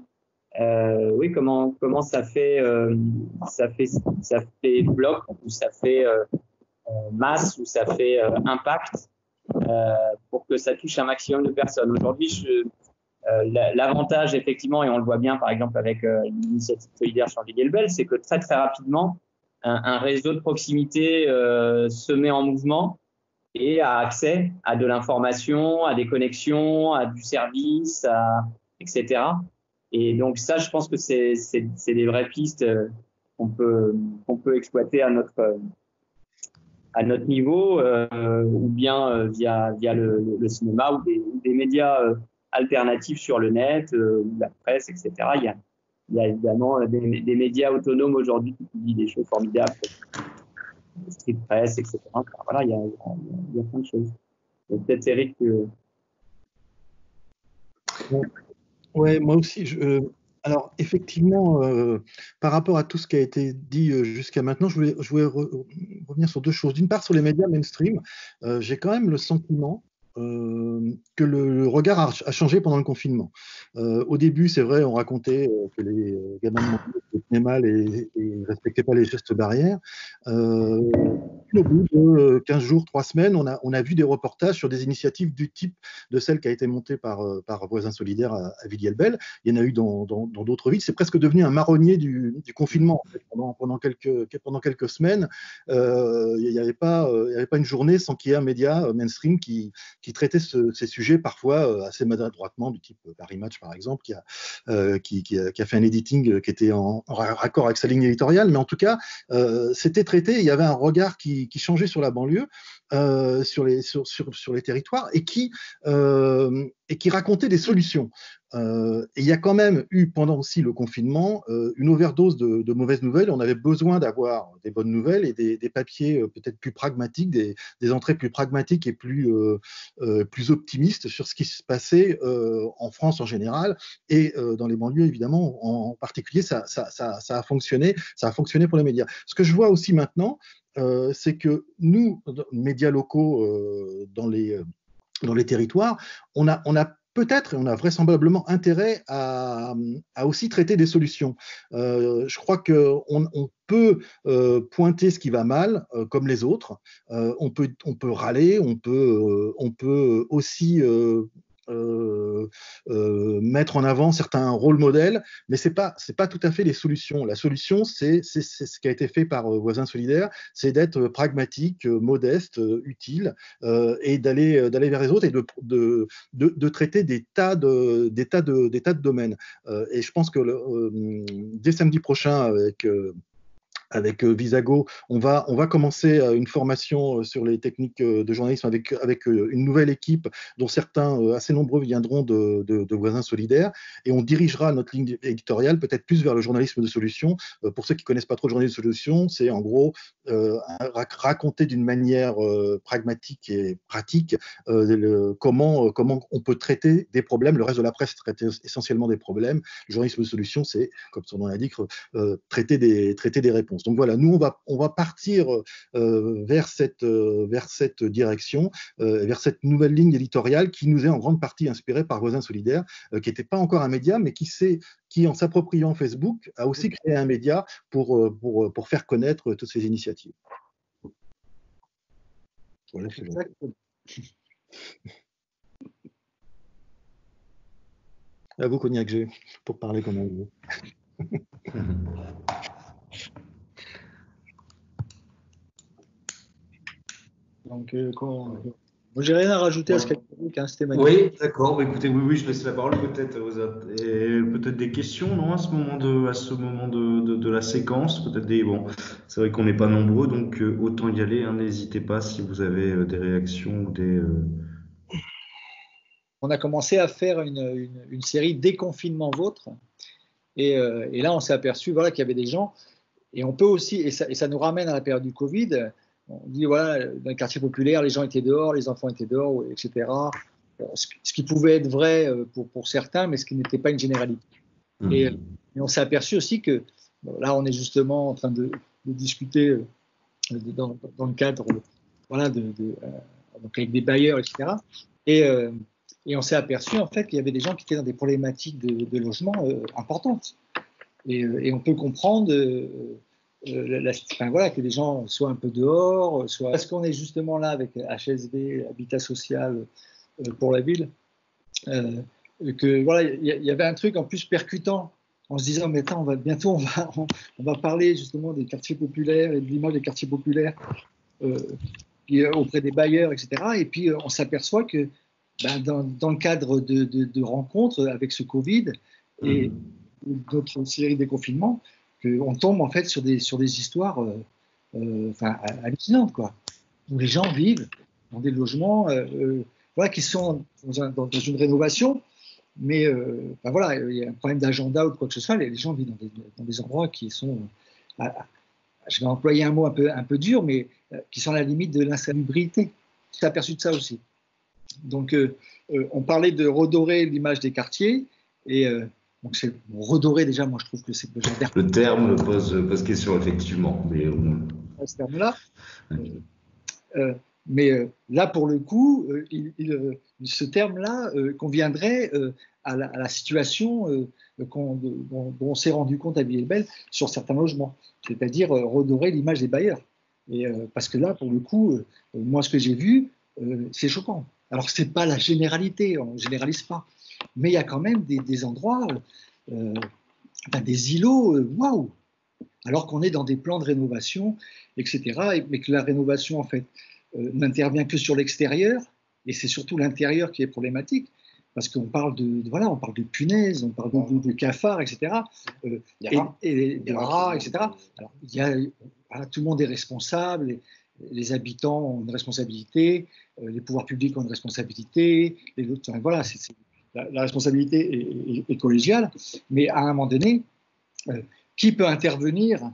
Speaker 5: ça fait bloc ou ça fait masse ou ça fait impact pour que ça touche un maximum de personnes. Aujourd'hui, l'avantage effectivement, et on le voit bien par exemple avec l'initiative solidaire sur Villiers le Bel, c'est que très très rapidement un réseau de proximité se met en mouvement et a accès à de l'information, à des connexions, à du service, etc. Et donc ça, je pense que c'est des vraies pistes qu'on peut exploiter à notre niveau, ou bien via le cinéma ou des médias alternatifs sur le net, ou la presse, etc. Il y a évidemment des médias autonomes aujourd'hui qui publient des choses formidables, Street Press, etc. Enfin, voilà, il y a plein de choses. Peut-être Eric.
Speaker 3: Ouais, moi aussi. Alors, effectivement, par rapport à tout ce qui a été dit jusqu'à maintenant, je voulais revenir sur deux choses. D'une part, sur les médias mainstream, j'ai quand même le sentiment que le regard a changé pendant le confinement. Au début, c'est vrai, on racontait que les gamins tenaient mal et ne respectaient pas les gestes barrières. Au bout de 15 jours, 3 semaines, on a vu des reportages sur des initiatives du type de celle qui a été montée par Voisins Solidaires à Villiers le Bel. Il y en a eu dans d'autres villes. C'est presque devenu un marronnier du confinement. En fait. Pendant quelques semaines, il n'y avait pas une journée sans qu'il y ait un média mainstream qui traitait ces sujets parfois assez maladroitement, du type Paris Match par exemple, qui a fait un editing qui était en raccord avec sa ligne éditoriale, mais en tout cas, c'était traité. Il y avait un regard qui changeait sur la banlieue, sur les territoires, et qui racontait des solutions. Et il y a quand même eu, pendant aussi le confinement, une overdose de mauvaises nouvelles. On avait besoin d'avoir des bonnes nouvelles et des papiers peut-être plus pragmatiques, des entrées plus pragmatiques et plus optimistes sur ce qui se passait en France en général et dans les banlieues évidemment en particulier. Ça a fonctionné pour les médias. Ce que je vois aussi maintenant, c'est que nous, médias locaux dans les territoires, on a peut-être et on a vraisemblablement intérêt à aussi traiter des solutions. Je crois qu'on peut pointer ce qui va mal comme les autres. On peut râler, on peut aussi mettre en avant certains rôles modèles, mais c'est pas tout à fait les solutions. La solution, c'est ce qui a été fait par Voisins Solidaires, c'est d'être pragmatique, modeste, utile, et d'aller vers les autres et de traiter des tas de domaines. Et je pense que dès samedi prochain avec Visago, on va commencer une formation sur les techniques de journalisme avec une nouvelle équipe dont certains assez nombreux viendront de Voisins Solidaires, et on dirigera notre ligne éditoriale peut-être plus vers le journalisme de solution. Pour ceux qui connaissent pas trop le journalisme de solution, c'est en gros raconter d'une manière pragmatique et pratique comment on peut traiter des problèmes. Le reste de la presse traite essentiellement des problèmes. Le journalisme de solution, c'est, comme son nom l'indique, traiter des réponses. Donc voilà, nous on va partir vers cette direction, vers cette nouvelle ligne éditoriale qui nous est en grande partie inspirée par Voisins Solidaires, qui n'était pas encore un média, mais qui en s'appropriant Facebook a aussi créé un média pour faire connaître toutes ces initiatives. Voilà, à vous, Cognac G, pour parler comme on veut.
Speaker 2: Donc, moi, j'ai rien à rajouter à ce qu'a dit, c'était magnifique.
Speaker 1: Oui, d'accord. Bah, écoutez, oui, je laisse la parole peut-être aux autres. Et peut-être des questions, non, à ce moment de la séquence. Peut-être bon, c'est vrai qu'on n'est pas nombreux, donc autant y aller. Hein, n'hésitez pas si vous avez des réactions ou
Speaker 2: on a commencé à faire une série Déconfinement Vôtre. Et là, on s'est aperçu voilà, qu'il y avait des gens. Et on peut aussi, et ça nous ramène à la période du Covid, on dit voilà, dans les quartiers populaires, les gens étaient dehors, les enfants étaient dehors, etc. Ce qui pouvait être vrai pour certains, mais ce qui n'était pas une généralité. Et on s'est aperçu aussi que là, on est justement en train de discuter dans le cadre voilà, donc avec des bailleurs, etc. Et on s'est aperçu en fait qu'il y avait des gens qui étaient dans des problématiques de logement importantes. Et on peut comprendre voilà, que les gens soient un peu dehors, parce qu'on est justement là avec HSV, Habitat Social pour la ville, que voilà, il y avait un truc en plus percutant en se disant mais attends, bientôt on va parler justement des quartiers populaires et de l'image des quartiers populaires auprès des bailleurs, etc. Et puis on s'aperçoit que dans le cadre de rencontres avec ce Covid et d'autres séries de déconfinement, qu'on tombe en fait sur des histoires hallucinantes, quoi, où les gens vivent dans des logements voilà, qui sont dans une rénovation, mais voilà, il y a un problème d'agenda ou de quoi que ce soit, les gens vivent dans des endroits qui sont, je vais employer un mot un peu dur, mais qui sont à la limite de l'insalubrité. Je suis aperçu de ça aussi. Donc, on parlait de redorer l'image des quartiers, et donc c'est redorer déjà. Moi, je trouve que c'est
Speaker 1: le terme pose question effectivement, mais
Speaker 2: ce terme-là. Mais là, pour le coup, ce terme-là conviendrait à la situation dont on s'est rendu compte à Villers-Belle sur certains logements, c'est-à-dire redorer l'image des bailleurs. Et parce que là, pour le coup, moi, ce que j'ai vu, c'est choquant. Alors, ce n'est pas la généralité, on ne généralise pas. Mais il y a quand même des endroits, des îlots, waouh! Alors qu'on est dans des plans de rénovation, etc. Mais que la rénovation, en fait, n'intervient que sur l'extérieur, et c'est surtout l'intérieur qui est problématique, parce qu'on parle on parle de punaises, on parle de cafards, etc. Et des rats, etc. Alors, voilà, tout le monde est responsable. Les habitants ont une responsabilité, les pouvoirs publics ont une responsabilité, voilà, la responsabilité est collégiale, mais à un moment donné, qui peut intervenir,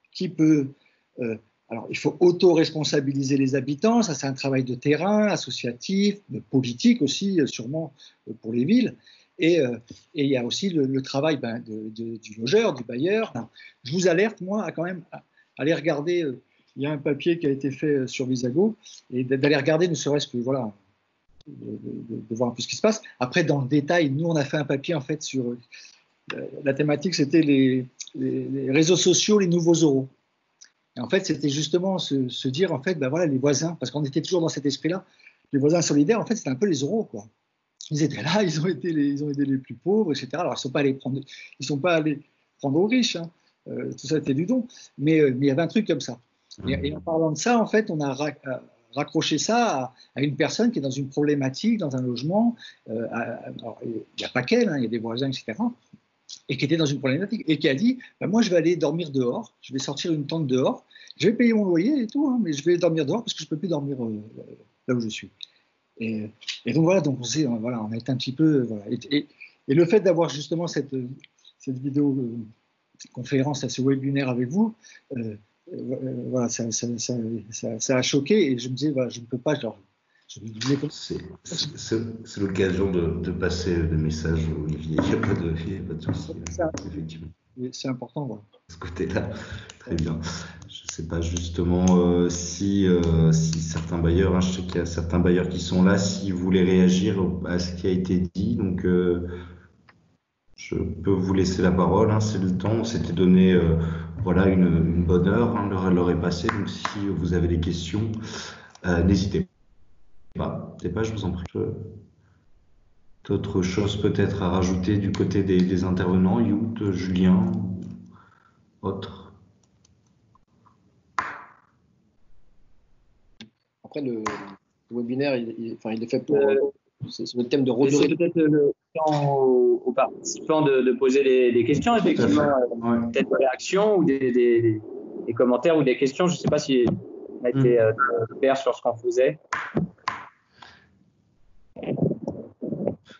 Speaker 2: alors il faut auto-responsabiliser les habitants, ça c'est un travail de terrain, associatif, politique aussi, sûrement pour les villes, et il y a aussi le travail du logeur, du bailleur. Je vous alerte, moi, à quand même aller regarder. Il y a un papier qui a été fait sur Visago, et d'aller regarder, ne serait-ce que voilà, de voir un peu ce qui se passe. Après, dans le détail, nous, on a fait un papier en fait sur la thématique, c'était les réseaux sociaux, les nouveaux euros. Et en fait, c'était justement se dire en fait, voilà, les voisins, parce qu'on était toujours dans cet esprit-là, les voisins solidaires, en fait, c'était un peu les euros, quoi. Ils étaient là, ils ont aidé les plus pauvres, etc. Alors, ils sont pas allés prendre aux riches, hein. Tout ça était du don, mais il y avait un truc comme ça. Et en parlant de ça, en fait, on a raccroché ça à une personne qui est dans une problématique, dans un logement. Alors, il n'y a pas qu'elle, hein, il y a des voisins, etc. Et qui était dans une problématique et qui a dit moi, je vais aller dormir dehors, je vais sortir une tente dehors, je vais payer mon loyer et tout, hein, mais je vais dormir dehors parce que je ne peux plus dormir là où je suis. Et donc, voilà, donc on a été un petit peu. Voilà, et le fait d'avoir justement cette vidéo conférence, ce webinaire avec vous, voilà, ça a choqué et je me disais, voilà, je ne peux pas.
Speaker 1: C'est l'occasion de passer le message, Olivier. Il n'y a pas de souci. Effectivement.
Speaker 2: C'est important. Voilà.
Speaker 1: De ce côté-là, très bien. Je ne sais pas justement si certains bailleurs, hein, je sais qu'il y a certains bailleurs qui sont là, s'ils voulaient réagir à ce qui a été dit. Donc, je peux vous laisser la parole, hein, c'est le temps. On s'était donné voilà, une bonne heure, hein, l'heure est passée. Donc, si vous avez des questions, n'hésitez pas. Je vous en prie. D'autres choses peut-être à rajouter du côté des intervenants, Yout, Julien, autres?
Speaker 4: Après, le webinaire, il est fait pour. C'est le thème de redorer.
Speaker 5: C'est peut-être le temps aux participants de poser des questions, effectivement.
Speaker 1: Ouais.
Speaker 5: Peut-être des réactions ou des commentaires ou des questions. Je ne sais pas si on a été clair sur ce qu'on faisait.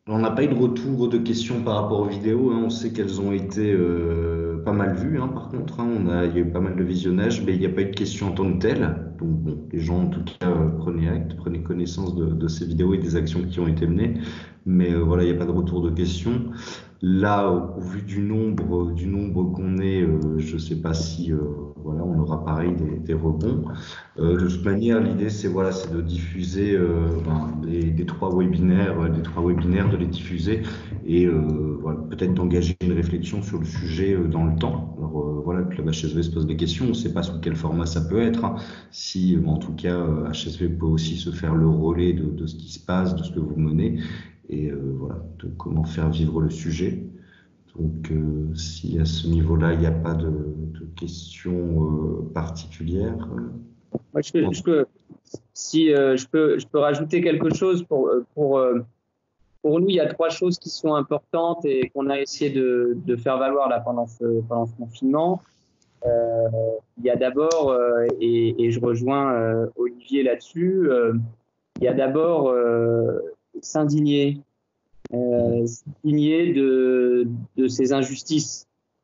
Speaker 1: On n'a pas eu de retour de questions par rapport aux vidéos, hein. On sait qu'elles ont été pas mal vues, hein, par contre, hein. Il y a eu pas mal de visionnages, mais il n'y a pas eu de questions en tant que telles. Donc bon, les gens en tout cas prenaient acte, prenaient connaissance de ces vidéos et des actions qui ont été menées. Mais voilà, il n'y a pas de retour de questions. Là, au vu du nombre qu'on est, je ne sais pas si voilà, on aura pareil des rebonds. De toute manière, l'idée c'est voilà, c'est de diffuser les trois webinaires, de les diffuser et voilà, peut-être d'engager une réflexion sur le sujet dans le temps. Alors voilà, que le HSV se pose des questions. On ne sait pas sous quel format ça peut être, hein. Si, en tout cas, HSV peut aussi se faire le relais de ce qui se passe, de ce que vous menez. Et voilà, de comment faire vivre le sujet. Donc, si à ce niveau-là, il n'y a pas de questions particulières.
Speaker 5: Moi, je peux rajouter quelque chose pour nous, il y a trois choses qui sont importantes et qu'on a essayé de faire valoir là pendant ce confinement. Il y a d'abord, et je rejoins Olivier là-dessus, il y a d'abord s'indigner de ces injustices,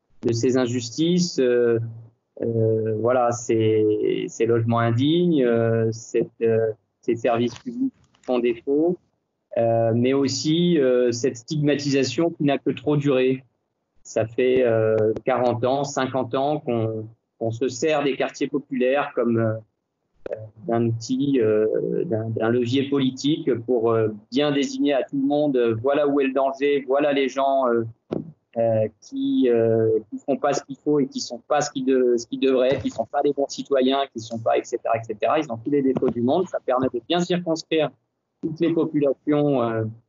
Speaker 5: voilà, ces logements indignes, ces services publics qui font défaut, mais aussi cette stigmatisation qui n'a que trop duré. Ça fait 40 ans, 50 ans qu'on se sert des quartiers populaires comme d'un outil, d'un levier politique pour bien désigner à tout le monde voilà où est le danger, voilà les gens qui font pas ce qu'il faut et qui sont pas ce qu'ils devraient, qui sont pas des bons citoyens, qui sont pas, etc., etc. Ils ont tous les défauts du monde. Ça permet de bien circonscrire toutes les populations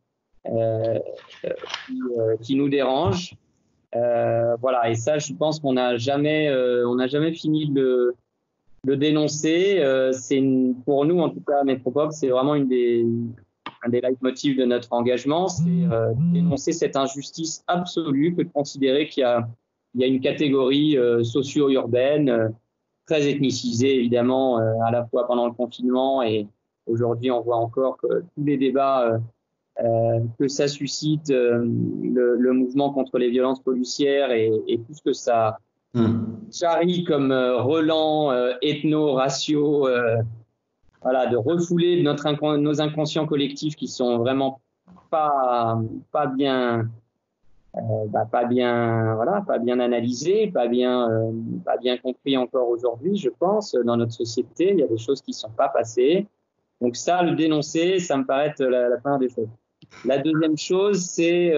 Speaker 5: qui nous dérangent. Voilà. Et ça, je pense qu'on n'a jamais fini de le dénoncer. Pour nous, en tout cas, à Métropop, c'est vraiment un des leitmotifs de notre engagement, c'est dénoncer cette injustice absolue que de considérer qu'il y a une catégorie socio-urbaine très ethnicisée, évidemment, à la fois pendant le confinement et aujourd'hui, on voit encore que tous les débats que ça suscite, le mouvement contre les violences policières et tout ce que ça charrie comme relents ethno-raciaux, voilà, de refouler nos inconscients collectifs qui sont vraiment pas bien analysés, pas bien compris encore aujourd'hui, je pense, dans notre société. Il y a des choses qui sont pas passées. Donc ça, le dénoncer, ça me paraît être la première des choses. La deuxième chose, c'est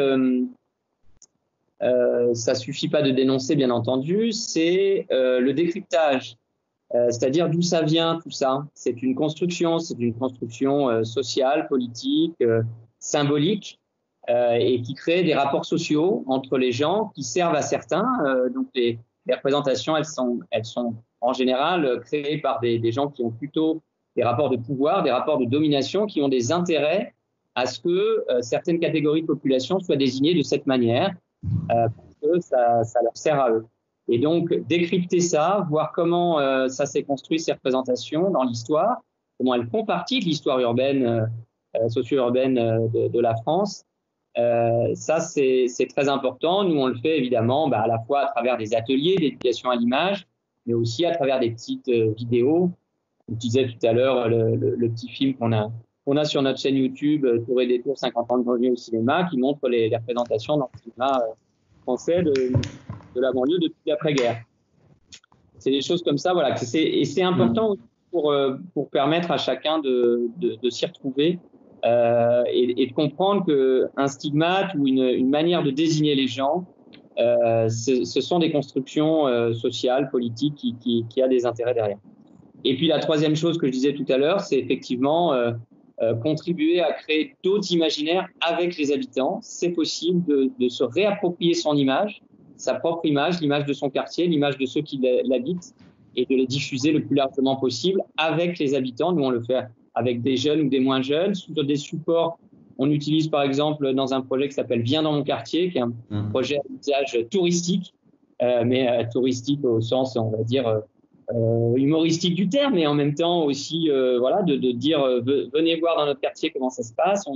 Speaker 5: ça suffit pas de dénoncer, bien entendu, c'est le décryptage. C'est-à-dire d'où ça vient tout ça. C'est une construction sociale, politique, symbolique, et qui crée des rapports sociaux entre les gens qui servent à certains. Donc les représentations, elles sont en général créées par des gens qui ont plutôt des rapports de pouvoir, des rapports de domination, qui ont des intérêts à ce que certaines catégories de population soient désignées de cette manière, parce que ça leur sert à eux. Et donc, décrypter ça, voir comment ça s'est construit, ces représentations dans l'histoire, comment elles font partie de l'histoire urbaine, socio-urbaine de la France. Ça, c'est très important. Nous, on le fait évidemment à la fois à travers des ateliers d'éducation à l'image, mais aussi à travers des petites vidéos. Je disais tout à l'heure le petit film qu'on a sur notre chaîne YouTube, Tour et Détour, 50 ans de banlieue au cinéma, qui montre les représentations dans le cinéma français de la banlieue depuis l'après-guerre. C'est des choses comme ça, voilà. Et c'est important pour permettre à chacun de s'y retrouver et de comprendre qu'un stigmate ou une manière de désigner les gens, ce sont des constructions sociales, politiques qui a des intérêts derrière. Et puis la troisième chose que je disais tout à l'heure, c'est effectivement contribuer à créer d'autres imaginaires avec les habitants. C'est possible de se réapproprier son image, sa propre image, l'image de son quartier, l'image de ceux qui l'habitent, et de les diffuser le plus largement possible avec les habitants. Nous, on le fait avec des jeunes ou des moins jeunes, sur des supports. On utilise par exemple dans un projet qui s'appelle Viens dans mon quartier, qui est un projet à usage touristique, mais touristique au sens, on va dire, humoristique du terme, mais en même temps aussi, voilà, de dire venez voir dans notre quartier comment ça se passe.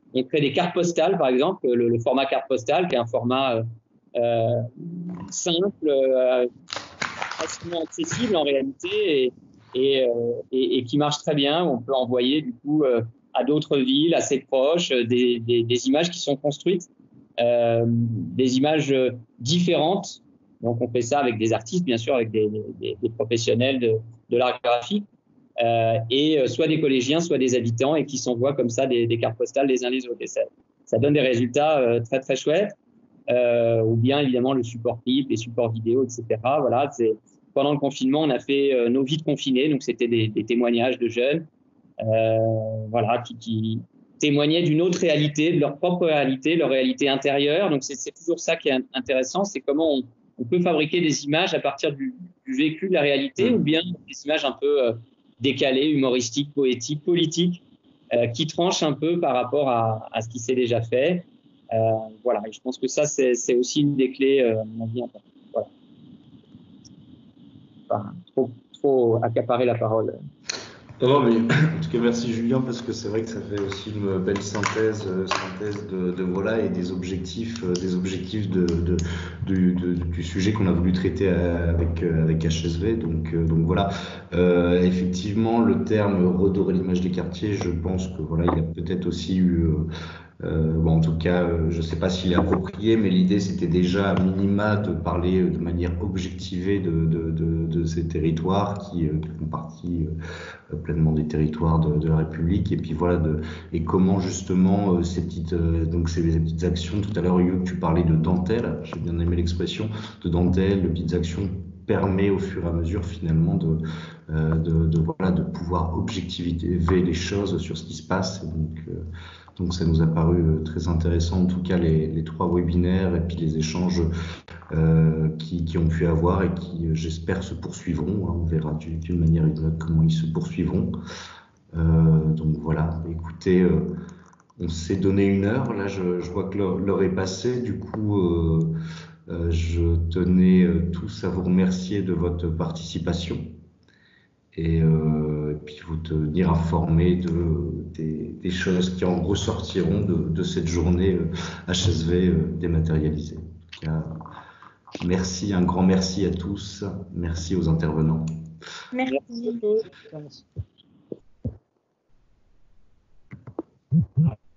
Speaker 5: on crée des cartes postales, par exemple, le format carte postale, qui est un format simple, facilement accessible en réalité, et qui marche très bien. On peut envoyer du coup à d'autres villes assez proches des images qui sont construites, des images différentes. Donc on fait ça avec des artistes, bien sûr, avec des professionnels de l'art graphique, et soit des collégiens, soit des habitants, et qui s'envoient comme ça des cartes postales les uns les autres. Et ça donne des résultats très très chouettes. Ou bien évidemment le support clip, les supports vidéo, etc. Voilà, pendant le confinement, on a fait nos vies de confinés, donc c'était des témoignages de jeunes, voilà, qui témoignaient d'une autre réalité, de leur propre réalité, leur réalité intérieure. Donc c'est toujours ça qui est intéressant, c'est comment on peut fabriquer des images à partir du vécu de la réalité, ou bien des images un peu décalées, humoristiques, poétiques, politiques, qui tranchent un peu par rapport à ce qui s'est déjà fait. Voilà, et je pense que ça, c'est aussi une des clés, à mon avis, importante. Voilà. Enfin, trop accaparer la parole.
Speaker 1: Non, mais en tout cas, merci Julien, parce que c'est vrai que ça fait aussi une belle synthèse de voilà, et des objectifs du sujet qu'on a voulu traiter avec HSV. Donc voilà, effectivement, le terme redorer l'image des quartiers, je pense que voilà, il a peut-être aussi eu bon, en tout cas, je ne sais pas s'il est approprié, mais l'idée c'était déjà à minima de parler de manière objectivée de ces territoires qui font partie pleinement des territoires de la République, et puis voilà, et comment justement ces petites actions. Tout à l'heure, Hugh, tu parlais de dentelle, j'ai bien aimé l'expression de dentelle, de petites actions, permet au fur et à mesure finalement de pouvoir objectiver les choses sur ce qui se passe. Et donc ça nous a paru très intéressant, en tout cas les 3 webinaires et puis les échanges qui ont pu avoir et qui, j'espère, se poursuivront. On verra d'une manière ou d'une autre comment ils se poursuivront. Donc voilà, écoutez, on s'est donné 1 heure. Là, je vois que l'heure est passée. Du coup, je tenais tous à vous remercier de votre participation. Et puis vous tenir informés des choses qui en ressortiront de cette journée HSV dématérialisée. En tout cas, merci, un grand merci à tous. Merci aux intervenants.
Speaker 6: Merci.
Speaker 5: Merci.